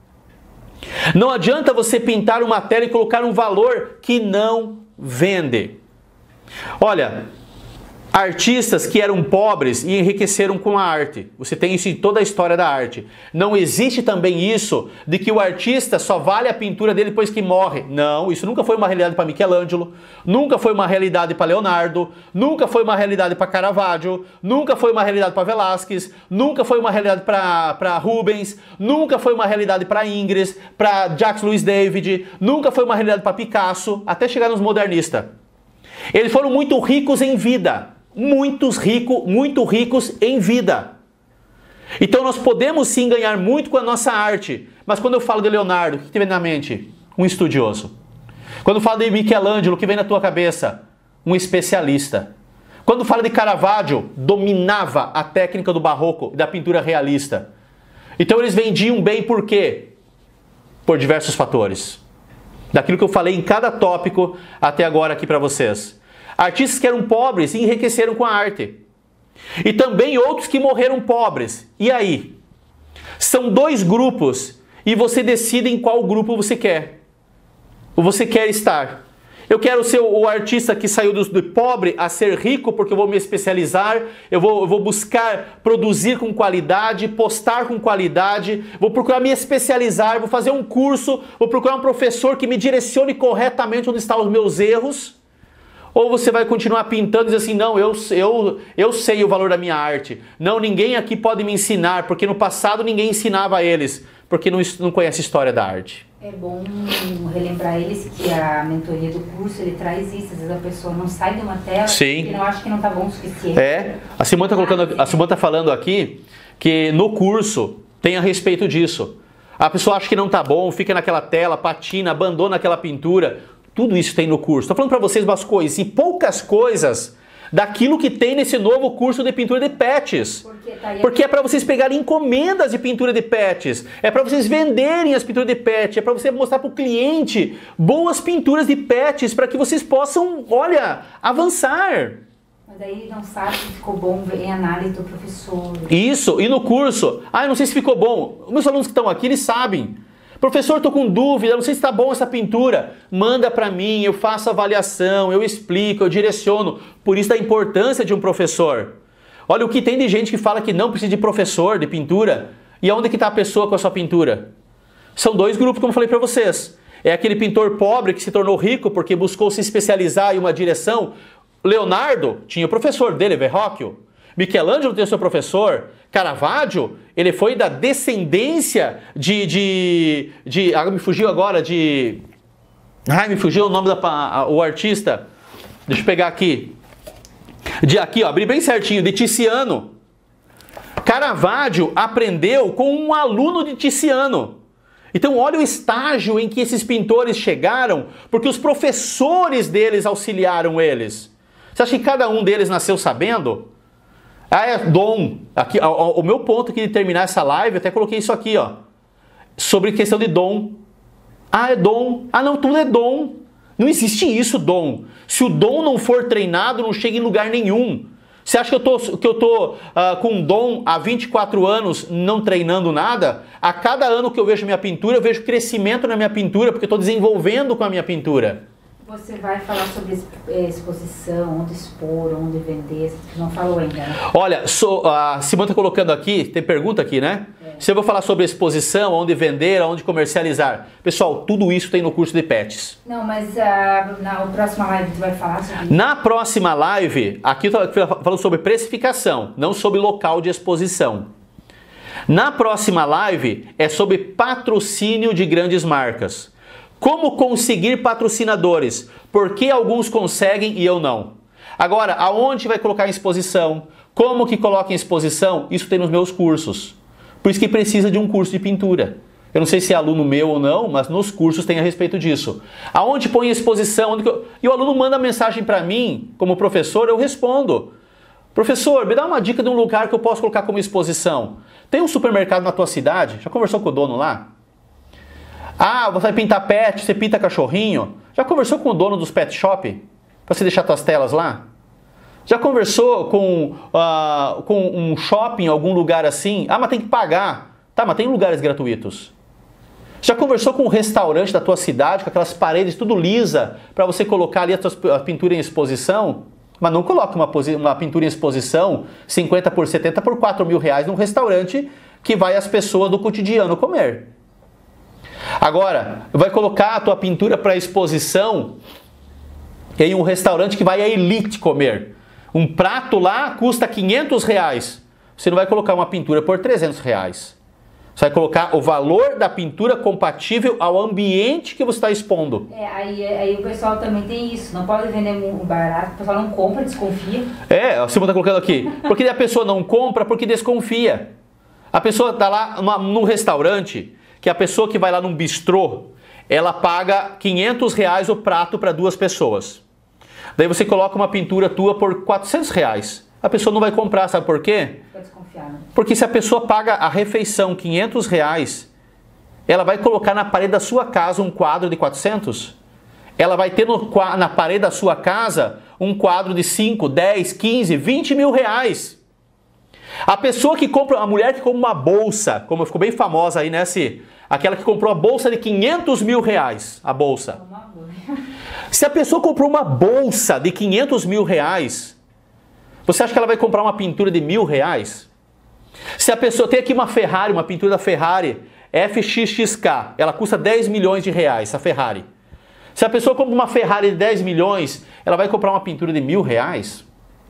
Não adianta você pintar uma tela e colocar um valor que não vende. Olha, artistas que eram pobres e enriqueceram com a arte. Você tem isso em toda a história da arte. Não existe também isso de que o artista só vale a pintura dele depois que morre. Não, isso nunca foi uma realidade para Michelangelo, nunca foi uma realidade para Leonardo, nunca foi uma realidade para Caravaggio, nunca foi uma realidade para Velázquez, nunca foi uma realidade para Rubens, nunca foi uma realidade para Ingres, para Jacques Louis David, nunca foi uma realidade para Picasso, até chegar nos modernistas. Eles foram muito ricos em vida. muito ricos em vida. Então nós podemos sim ganhar muito com a nossa arte. Mas quando eu falo de Leonardo, o que vem na mente? Um estudioso. Quando eu falo de Michelangelo, o que vem na tua cabeça? Um especialista. Quando fala de Caravaggio, dominava a técnica do barroco e da pintura realista. Então eles vendiam bem por quê? Por diversos fatores. Daquilo que eu falei em cada tópico até agora aqui para vocês. Artistas que eram pobres e enriqueceram com a arte. E também outros que morreram pobres. E aí? São dois grupos e você decide em qual grupo você quer. Ou você quer estar. Eu quero ser o artista que saiu do pobre a ser rico porque eu vou me especializar, eu vou buscar produzir com qualidade, postar com qualidade, vou procurar me especializar, vou fazer um curso, vou procurar um professor que me direcione corretamente onde estão os meus erros. Ou você vai continuar pintando e dizer assim, não, eu sei o valor da minha arte. Não, ninguém aqui pode me ensinar, porque no passado ninguém ensinava a eles, porque não conhece a história da arte. É bom relembrar eles que a mentoria do curso, ele traz isso. Às vezes a pessoa não sai de uma tela e não acha que não está bom o suficiente. A Simone está falando aqui que no curso tem a respeito disso. A pessoa acha que não está bom, fica naquela tela, patina, abandona aquela pintura. Tudo isso tem no curso. Estou falando para vocês umas coisas e poucas coisas daquilo que tem nesse novo curso de pintura de pets. Porque é para vocês pegarem encomendas de pintura de pets. É para vocês venderem as pinturas de pet. É para você mostrar para o cliente boas pinturas de pets para que vocês possam, olha, avançar. Mas aí não sabe se ficou bom em análise do professor. Isso, e no curso, eu não sei se ficou bom. Os meus alunos que estão aqui, eles sabem. Professor, estou com dúvida, não sei se está bom essa pintura. Manda para mim, eu faço avaliação, eu explico, eu direciono. Por isso a importância de um professor. Olha o que tem de gente que fala que não precisa de professor, de pintura. E onde que está a pessoa com a sua pintura? São dois grupos, como eu falei para vocês. É aquele pintor pobre que se tornou rico porque buscou se especializar em uma direção. Leonardo tinha o professor dele, Verrocchio. Michelangelo tem o seu professor. Caravaggio, ele foi da descendência me fugiu agora me fugiu o nome o artista. Deixa eu pegar aqui. Abri bem certinho, de Tiziano. Caravaggio aprendeu com um aluno de Tiziano. Então olha o estágio em que esses pintores chegaram, porque os professores deles auxiliaram eles. Você acha que cada um deles nasceu sabendo? É dom. Aqui, o meu ponto aqui de terminar essa live, eu até coloquei isso aqui, ó. Sobre questão de dom. É dom. Não, tudo é dom. Não existe isso, dom. Se o dom não for treinado, não chega em lugar nenhum. Você acha que eu tô com dom há 24 anos não treinando nada? A cada ano que eu vejo minha pintura, eu vejo crescimento na minha pintura, porque eu estou desenvolvendo com a minha pintura. Você vai falar sobre exposição, onde expor, onde vender, você não falou ainda, né? Olha, a Simone está colocando aqui, tem pergunta aqui, né? Se eu vou falar sobre exposição, onde vender, onde comercializar. Pessoal, tudo isso tem no curso de pets. Não, mas na próxima live você vai falar sobre isso? Na próxima live, aqui eu estou falando sobre precificação, não sobre local de exposição. Na próxima live é sobre patrocínio de grandes marcas. Como conseguir patrocinadores? Por que alguns conseguem e eu não? Agora, aonde vai colocar em exposição? Como que coloca em exposição? Isso tem nos meus cursos. Por isso que precisa de um curso de pintura. Eu não sei se é aluno meu ou não, mas nos cursos tem a respeito disso. Aonde põe em exposição? E o aluno manda mensagem para mim, como professor, eu respondo. Professor, me dá uma dica de um lugar que eu posso colocar como exposição. Tem um supermercado na tua cidade? Já conversou com o dono lá? Você vai pintar pet, você pinta cachorrinho. Já conversou com o dono dos pet shop? Para você deixar suas telas lá? Já conversou com um shopping, algum lugar assim? Mas tem que pagar. Tá, mas tem lugares gratuitos. Já conversou com um restaurante da tua cidade, com aquelas paredes tudo lisa, para você colocar ali a pintura em exposição? Mas não coloque uma pintura em exposição 50 por 70 por 4 mil reais num restaurante que vai as pessoas do cotidiano comer. Agora, vai colocar a tua pintura para exposição em um restaurante que vai a elite comer. Um prato lá custa 500 reais. Você não vai colocar uma pintura por 300 reais. Você vai colocar o valor da pintura compatível ao ambiente que você está expondo. Aí o pessoal também tem isso. Não pode vender barato, o pessoal não compra, desconfia. O Simão está colocando aqui. Porque a pessoa não compra porque desconfia. A pessoa está lá num restaurante, que a pessoa que vai lá num bistrô, ela paga R$500 o prato para 2 pessoas. Daí você coloca uma pintura tua por R$400. A pessoa não vai comprar, sabe por quê? Desconfiar, né? Porque se a pessoa paga a refeição R$500, ela vai colocar na parede da sua casa um quadro de 400? Ela vai ter na parede da sua casa um quadro de 5, 10, 15, 20 mil reais. A pessoa que compra, a mulher que compra uma bolsa, como ficou bem famosa aí, né, aquela que comprou a bolsa de R$500 mil, a bolsa. Se a pessoa comprou uma bolsa de R$500 mil, você acha que ela vai comprar uma pintura de R$1.000? Se a pessoa tem aqui uma Ferrari, uma pintura da Ferrari FXXK, ela custa 10 milhões de reais, a Ferrari. Se a pessoa compra uma Ferrari de 10 milhões, ela vai comprar uma pintura de R$1.000?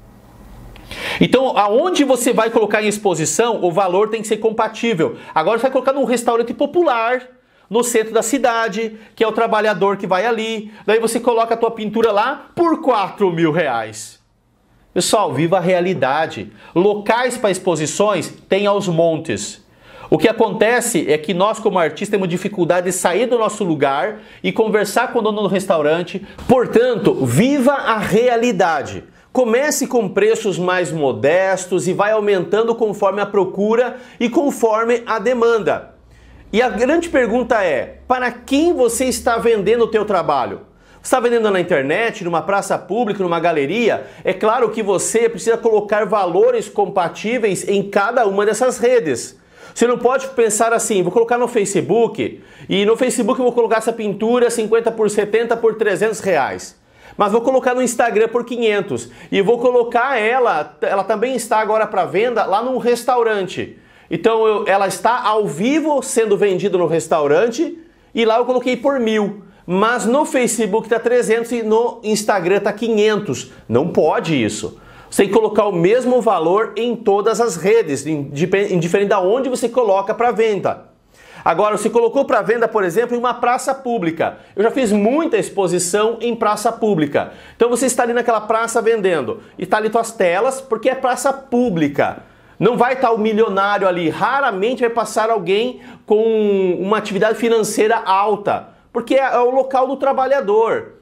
Então, aonde você vai colocar em exposição, o valor tem que ser compatível. Agora você vai colocar num restaurante popular, no centro da cidade, que é o trabalhador que vai ali. Daí você coloca a tua pintura lá por R$4.000. Pessoal, viva a realidade. Locais para exposições tem aos montes. O que acontece é que nós, como artistas, temos dificuldade de sair do nosso lugar e conversar com o dono do restaurante. Portanto, viva a realidade. Comece com preços mais modestos e vai aumentando conforme a procura e conforme a demanda. E a grande pergunta é, para quem você está vendendo o teu trabalho? Você está vendendo na internet, numa praça pública, numa galeria? É claro que você precisa colocar valores compatíveis em cada uma dessas redes. Você não pode pensar assim, vou colocar no Facebook, e no Facebook eu vou colocar essa pintura 50 por 70 por R$300. Mas vou colocar no Instagram por 500 e vou colocar ela também está agora para venda lá num restaurante. Então ela está ao vivo sendo vendida no restaurante e lá eu coloquei por 1.000. Mas no Facebook está 300 e no Instagram está 500. Não pode isso. Você tem que colocar o mesmo valor em todas as redes, indiferente de onde você coloca para venda. Agora, você colocou para venda, por exemplo, em uma praça pública. Eu já fiz muita exposição em praça pública. Então você está ali naquela praça vendendo. E está ali tuas telas, porque é praça pública. Não vai estar o milionário ali. Raramente vai passar alguém com uma atividade financeira alta. Porque é o local do trabalhador.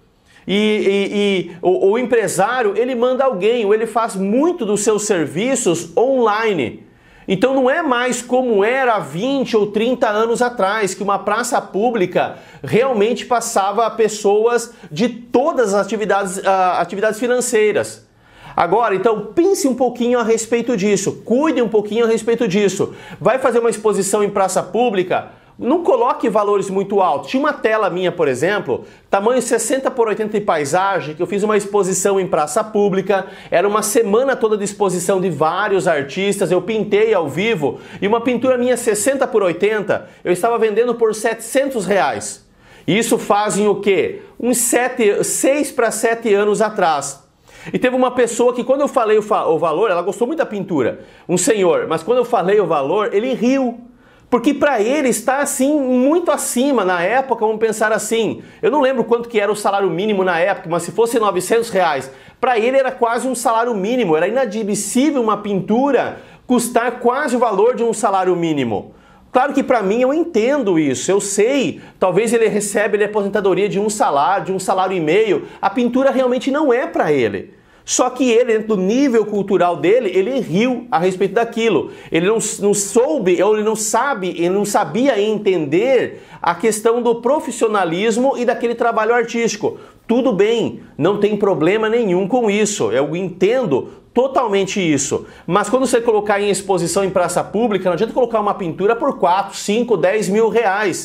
O empresário, ele manda alguém, ou ele faz muito dos seus serviços online. Então não é mais como era há 20 ou 30 anos atrás, que uma praça pública realmente passava pessoas de todas as atividades financeiras. Agora, então, pense um pouquinho a respeito disso, cuide um pouquinho a respeito disso. Vai fazer uma exposição em praça pública? Não coloque valores muito altos. Tinha uma tela minha, por exemplo, tamanho 60 por 80 de paisagem, que eu fiz uma exposição em praça pública. Era uma semana toda de exposição de vários artistas. Eu pintei ao vivo e uma pintura minha 60 por 80 eu estava vendendo por R$700. Isso fazem o quê? Uns 6 para 7 anos atrás. E teve uma pessoa que quando eu falei o valor, ela gostou muito da pintura, um senhor, mas quando eu falei o valor, ele riu. Porque para ele está assim muito acima na época, vamos pensar assim, eu não lembro quanto que era o salário mínimo na época, mas se fosse R$900, para ele era quase um salário mínimo, era inadmissível uma pintura custar quase o valor de um salário mínimo. Claro que para mim eu entendo isso, eu sei, talvez ele recebe a aposentadoria de um salário e meio, a pintura realmente não é para ele. Só que ele, dentro do nível cultural dele, ele riu a respeito daquilo. Ele não soube, ou ele não sabia entender a questão do profissionalismo e daquele trabalho artístico. Tudo bem, não tem problema nenhum com isso, eu entendo totalmente isso. Mas quando você colocar em exposição em praça pública, não adianta colocar uma pintura por 4, 5, 10 mil reais.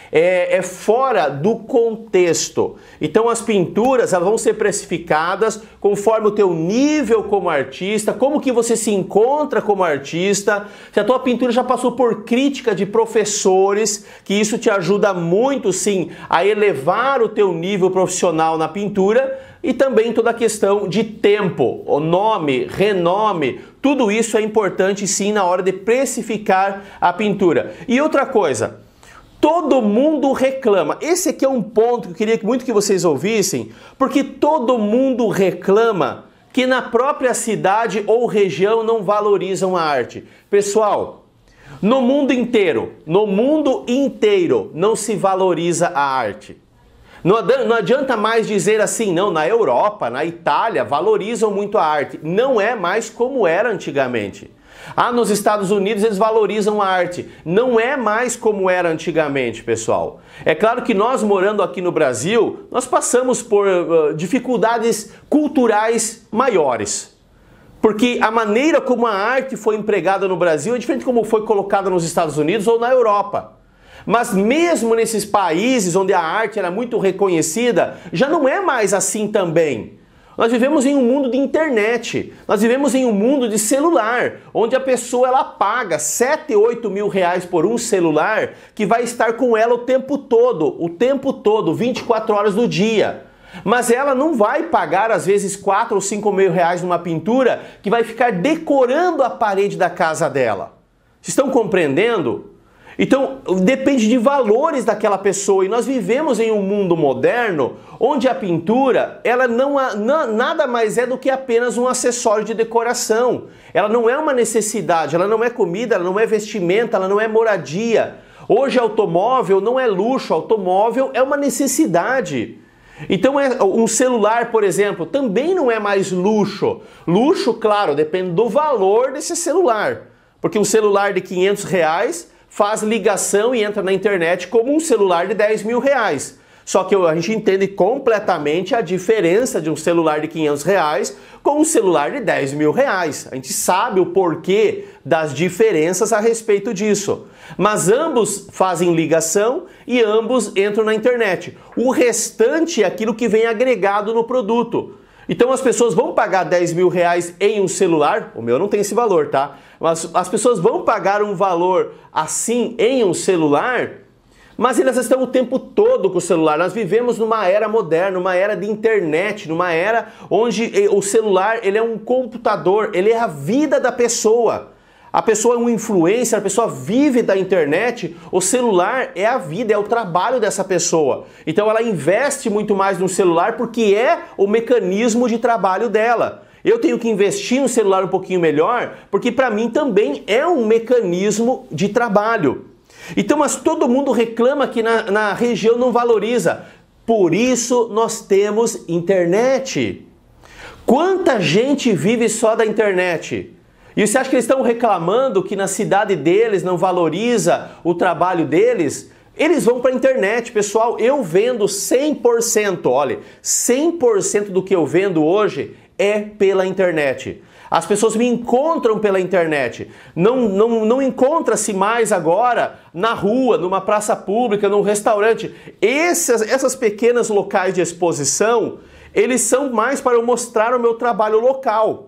é fora do contexto. Então as pinturas elas vão ser precificadas conforme o teu nível como artista, como que você se encontra como artista. Se a tua pintura já passou por crítica de professores, que isso te ajuda muito sim a elevar o teu nível profissional na pintura, e também toda a questão de tempo, o nome, renome, tudo isso é importante sim na hora de precificar a pintura. E outra coisa, todo mundo reclama. Esse aqui é um ponto que eu queria muito que vocês ouvissem, porque todo mundo reclama que na própria cidade ou região não valorizam a arte. Pessoal, no mundo inteiro não se valoriza a arte. Não adianta mais dizer assim, não, na Europa, na Itália, valorizam muito a arte. Não é mais como era antigamente. Ah, nos Estados Unidos eles valorizam a arte. Não é mais como era antigamente, pessoal. É claro que nós, morando aqui no Brasil, nós passamos por dificuldades culturais maiores. Porque a maneira como a arte foi empregada no Brasil é diferente como foi colocada nos Estados Unidos ou na Europa. Mas mesmo nesses países onde a arte era muito reconhecida, já não é mais assim também. Nós vivemos em um mundo de internet, nós vivemos em um mundo de celular, onde a pessoa ela paga 7, 8 mil reais por um celular que vai estar com ela o tempo todo, 24 horas do dia. Mas ela não vai pagar às vezes 4 ou 5 mil reais numa pintura que vai ficar decorando a parede da casa dela. Vocês estão compreendendo? Então, depende de valores daquela pessoa, e nós vivemos em um mundo moderno onde a pintura, ela nada mais é do que apenas um acessório de decoração. Ela não é uma necessidade, ela não é comida, ela não é vestimenta, ela não é moradia. Hoje automóvel não é luxo, automóvel é uma necessidade. Então um celular, por exemplo, também não é mais luxo. Luxo, claro, depende do valor desse celular. Porque um celular de 500 reais faz ligação e entra na internet como um celular de 10 mil reais. Só que a gente entende completamente a diferença de um celular de 500 reais com um celular de 10 mil reais. A gente sabe o porquê das diferenças a respeito disso. Mas ambos fazem ligação e ambos entram na internet. O restante é aquilo que vem agregado no produto. Então as pessoas vão pagar 10 mil reais em um celular, o meu não tem esse valor, tá? Mas as pessoas vão pagar um valor assim em um celular, mas elas estão o tempo todo com o celular. Nós vivemos numa era moderna, numa era de internet, numa era onde o celular ele é um computador, ele é a vida da pessoa. A pessoa é um influencer, a pessoa vive da internet, o celular é a vida, é o trabalho dessa pessoa. Então ela investe muito mais no celular porque é o mecanismo de trabalho dela. Eu tenho que investir no celular um pouquinho melhor porque para mim também é um mecanismo de trabalho. Então, mas todo mundo reclama que na região não valoriza. Por isso nós temos internet. Quanta gente vive só da internet? E você acha que eles estão reclamando que na cidade deles não valoriza o trabalho deles? Eles vão para a internet, pessoal. Eu vendo 100%, olha, 100% do que eu vendo hoje é pela internet. As pessoas me encontram pela internet. Não encontra-se mais agora na rua, numa praça pública, num restaurante. Essas pequenas locais de exposição, eles são mais para eu mostrar o meu trabalho local.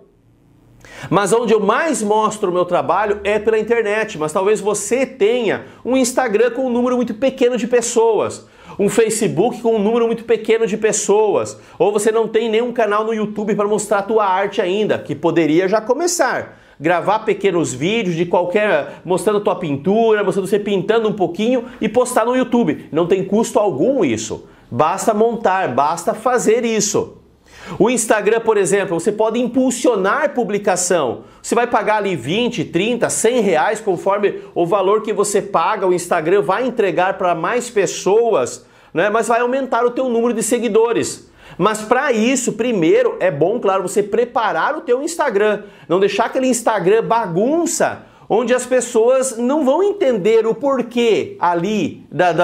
Mas onde eu mais mostro o meu trabalho é pela internet. Mas talvez você tenha um Instagram com um número muito pequeno de pessoas, um Facebook com um número muito pequeno de pessoas, ou você não tem nenhum canal no YouTube para mostrar a tua arte ainda, que poderia já começar. Gravar pequenos vídeos de mostrando a tua pintura, mostrando você pintando um pouquinho e postar no YouTube. Não tem custo algum isso. Basta montar, basta fazer isso. O Instagram, por exemplo, você pode impulsionar publicação. Você vai pagar ali 20, 30, 100 reais, conforme o valor que você paga, o Instagram vai entregar para mais pessoas, né? Mas vai aumentar o teu número de seguidores. Mas para isso, primeiro, é bom, claro, você preparar o teu Instagram. Não deixar aquele Instagram bagunça, onde as pessoas não vão entender o porquê ali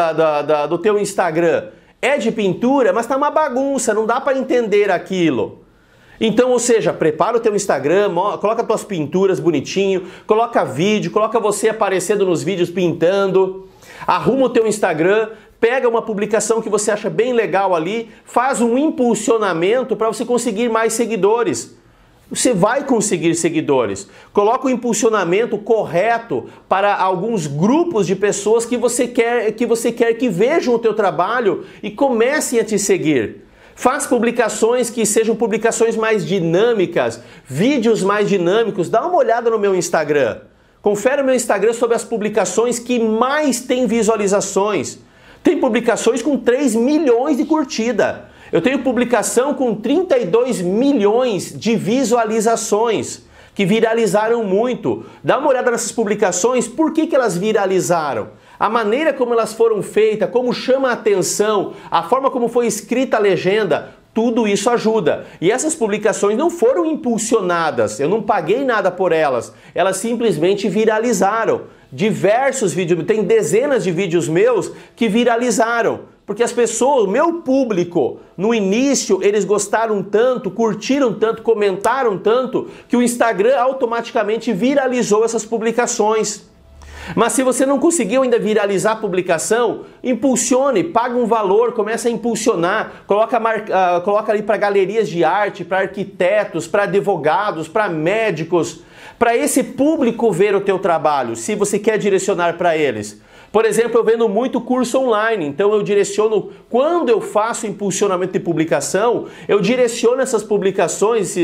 do teu Instagram. É de pintura, mas tá uma bagunça, não dá para entender aquilo. Então, ou seja, prepara o teu Instagram, coloca tuas pinturas bonitinho, coloca vídeo, coloca você aparecendo nos vídeos pintando, arruma o teu Instagram, pega uma publicação que você acha bem legal ali, faz um impulsionamento para você conseguir mais seguidores. Você vai conseguir seguidores. Coloca o impulsionamento correto para alguns grupos de pessoas que você quer que vejam o teu trabalho e comecem a te seguir. Faz publicações que sejam publicações mais dinâmicas, vídeos mais dinâmicos. Dá uma olhada no meu Instagram. Confere o meu Instagram sobre as publicações que mais têm visualizações. Tem publicações com 3 milhões de curtida. Eu tenho publicação com 32 milhões de visualizações, que viralizaram muito. Dá uma olhada nessas publicações, por que elas viralizaram? A maneira como elas foram feitas, como chama a atenção, a forma como foi escrita a legenda, tudo isso ajuda. E essas publicações não foram impulsionadas, eu não paguei nada por elas, elas simplesmente viralizaram. Diversos vídeos, tem dezenas de vídeos meus que viralizaram. Porque as pessoas, o meu público, no início, eles gostaram tanto, curtiram tanto, comentaram tanto, que o Instagram automaticamente viralizou essas publicações. Mas se você não conseguiu ainda viralizar a publicação, impulsione, paga um valor, começa a impulsionar, coloca ali para galerias de arte, para arquitetos, para advogados, para médicos, para esse público ver o teu trabalho, se você quer direcionar para eles. Por exemplo, eu vendo muito curso online, então eu direciono, quando eu faço impulsionamento de publicação, eu direciono essas publicações,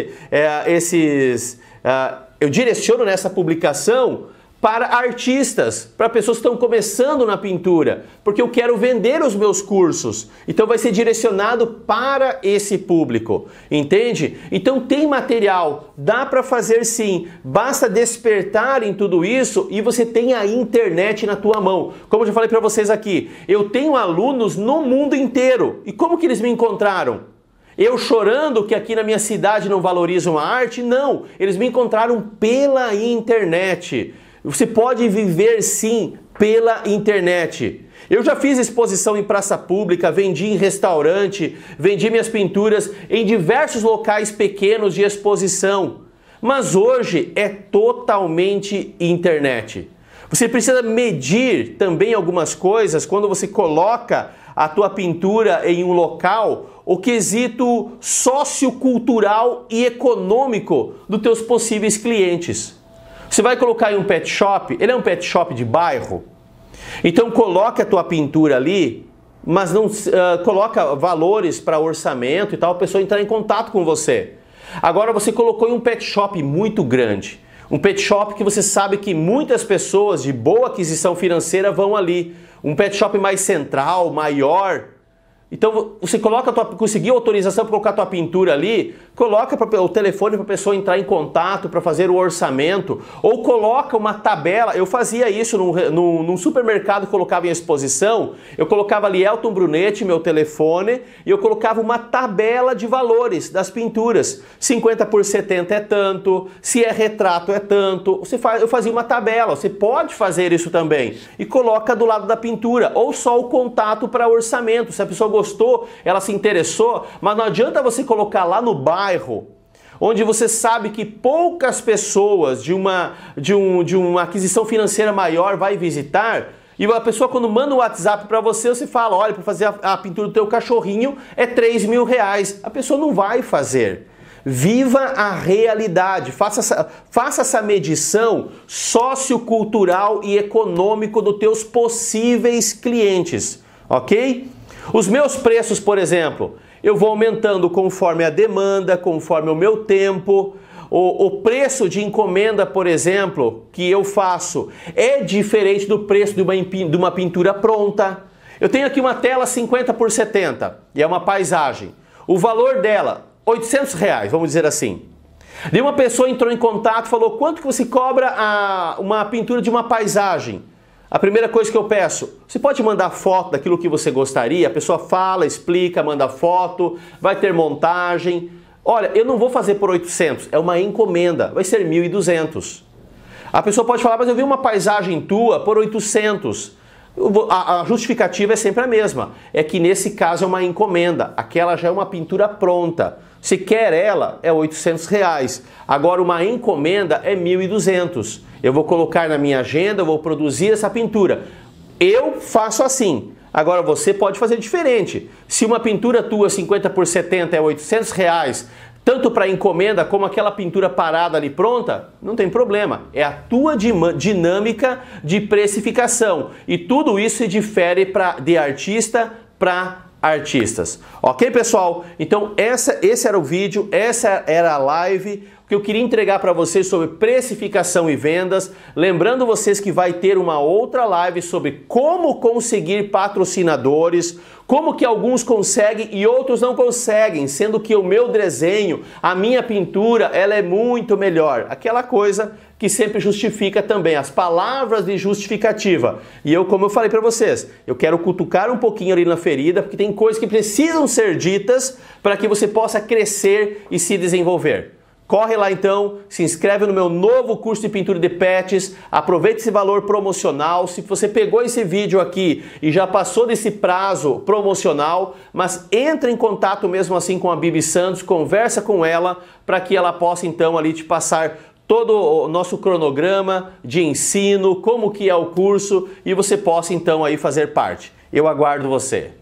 eu direciono nessa publicação para artistas, para pessoas que estão começando na pintura, porque eu quero vender os meus cursos. Então vai ser direcionado para esse público, entende? Então tem material, dá para fazer sim, basta despertar em tudo isso e você tem a internet na tua mão. Como eu já falei para vocês aqui, eu tenho alunos no mundo inteiro. E como que eles me encontraram? Eu chorando que aqui na minha cidade não valorizam a arte? Não, eles me encontraram pela internet. Você pode viver sim pela internet. Eu já fiz exposição em praça pública, vendi em restaurante, vendi minhas pinturas em diversos locais pequenos de exposição. Mas hoje é totalmente internet. Você precisa medir também algumas coisas quando você coloca a tua pintura em um local, o quesito sociocultural e econômico dos teus possíveis clientes. Você vai colocar em um pet shop, ele é um pet shop de bairro, então coloca a tua pintura ali, mas não coloca valores para orçamento e tal, a pessoa entrar em contato com você. Agora você colocou em um pet shop muito grande, um pet shop que você sabe que muitas pessoas de boa aquisição financeira vão ali, um pet shop mais central, maior. Então você conseguiu autorização para colocar a tua pintura ali, coloca o telefone para a pessoa entrar em contato para fazer o orçamento, ou coloca uma tabela. Eu fazia isso num supermercado, colocava em exposição, eu colocava ali Elton Brunetti, meu telefone, e eu colocava uma tabela de valores das pinturas. 50 por 70 é tanto, se é retrato é tanto. Eu fazia uma tabela, você pode fazer isso também. E coloca do lado da pintura, ou só o contato para orçamento, se a pessoa gostou, ela se interessou, mas não adianta você colocar lá no bairro, onde você sabe que poucas pessoas de uma aquisição financeira maior vai visitar, e a pessoa quando manda um WhatsApp para você, você fala, olha, para fazer a pintura do teu cachorrinho é 3 mil reais. A pessoa não vai fazer. Viva a realidade, faça essa medição sociocultural e econômico dos teus possíveis clientes, ok? Os meus preços, por exemplo, eu vou aumentando conforme a demanda, conforme o meu tempo. O preço de encomenda, por exemplo, que eu faço é diferente do preço de uma pintura pronta. Eu tenho aqui uma tela 50 por 70 e é uma paisagem. O valor dela, R$800, vamos dizer assim. Daí uma pessoa entrou em contato e falou, quanto que você cobra uma pintura de uma paisagem? A primeira coisa que eu peço, você pode mandar foto daquilo que você gostaria? A pessoa fala, explica, manda foto, vai ter montagem. Olha, eu não vou fazer por 800, é uma encomenda, vai ser 1.200. A pessoa pode falar, mas eu vi uma paisagem tua por 800. A justificativa é sempre a mesma, é que nesse caso é uma encomenda, aquela já é uma pintura pronta. Se quer ela, é R$800. Agora uma encomenda é 1.200. Eu vou colocar na minha agenda, eu vou produzir essa pintura. Eu faço assim. Agora você pode fazer diferente. Se uma pintura tua 50 por 70 é R$800, tanto para encomenda como aquela pintura parada ali pronta, não tem problema. É a tua dinâmica de precificação. E tudo isso se difere de artista para artistas. Ok, pessoal? Então esse era o vídeo, essa era a live que eu queria entregar para vocês sobre precificação e vendas. Lembrando vocês que vai ter uma outra live sobre como conseguir patrocinadores, como que alguns conseguem e outros não conseguem, sendo que o meu desenho, a minha pintura, ela é muito melhor. Aquela coisa que sempre justifica também, as palavras de justificativa. E eu, como eu falei para vocês, eu quero cutucar um pouquinho ali na ferida, porque tem coisas que precisam ser ditas para que você possa crescer e se desenvolver. Corre lá então, se inscreve no meu novo curso de pintura de pets, aproveita esse valor promocional. Se você pegou esse vídeo aqui e já passou desse prazo promocional, mas entra em contato mesmo assim com a Bibi Santos, conversa com ela para que ela possa então ali te passar todo o nosso cronograma de ensino, como que é o curso e você possa então aí fazer parte. Eu aguardo você.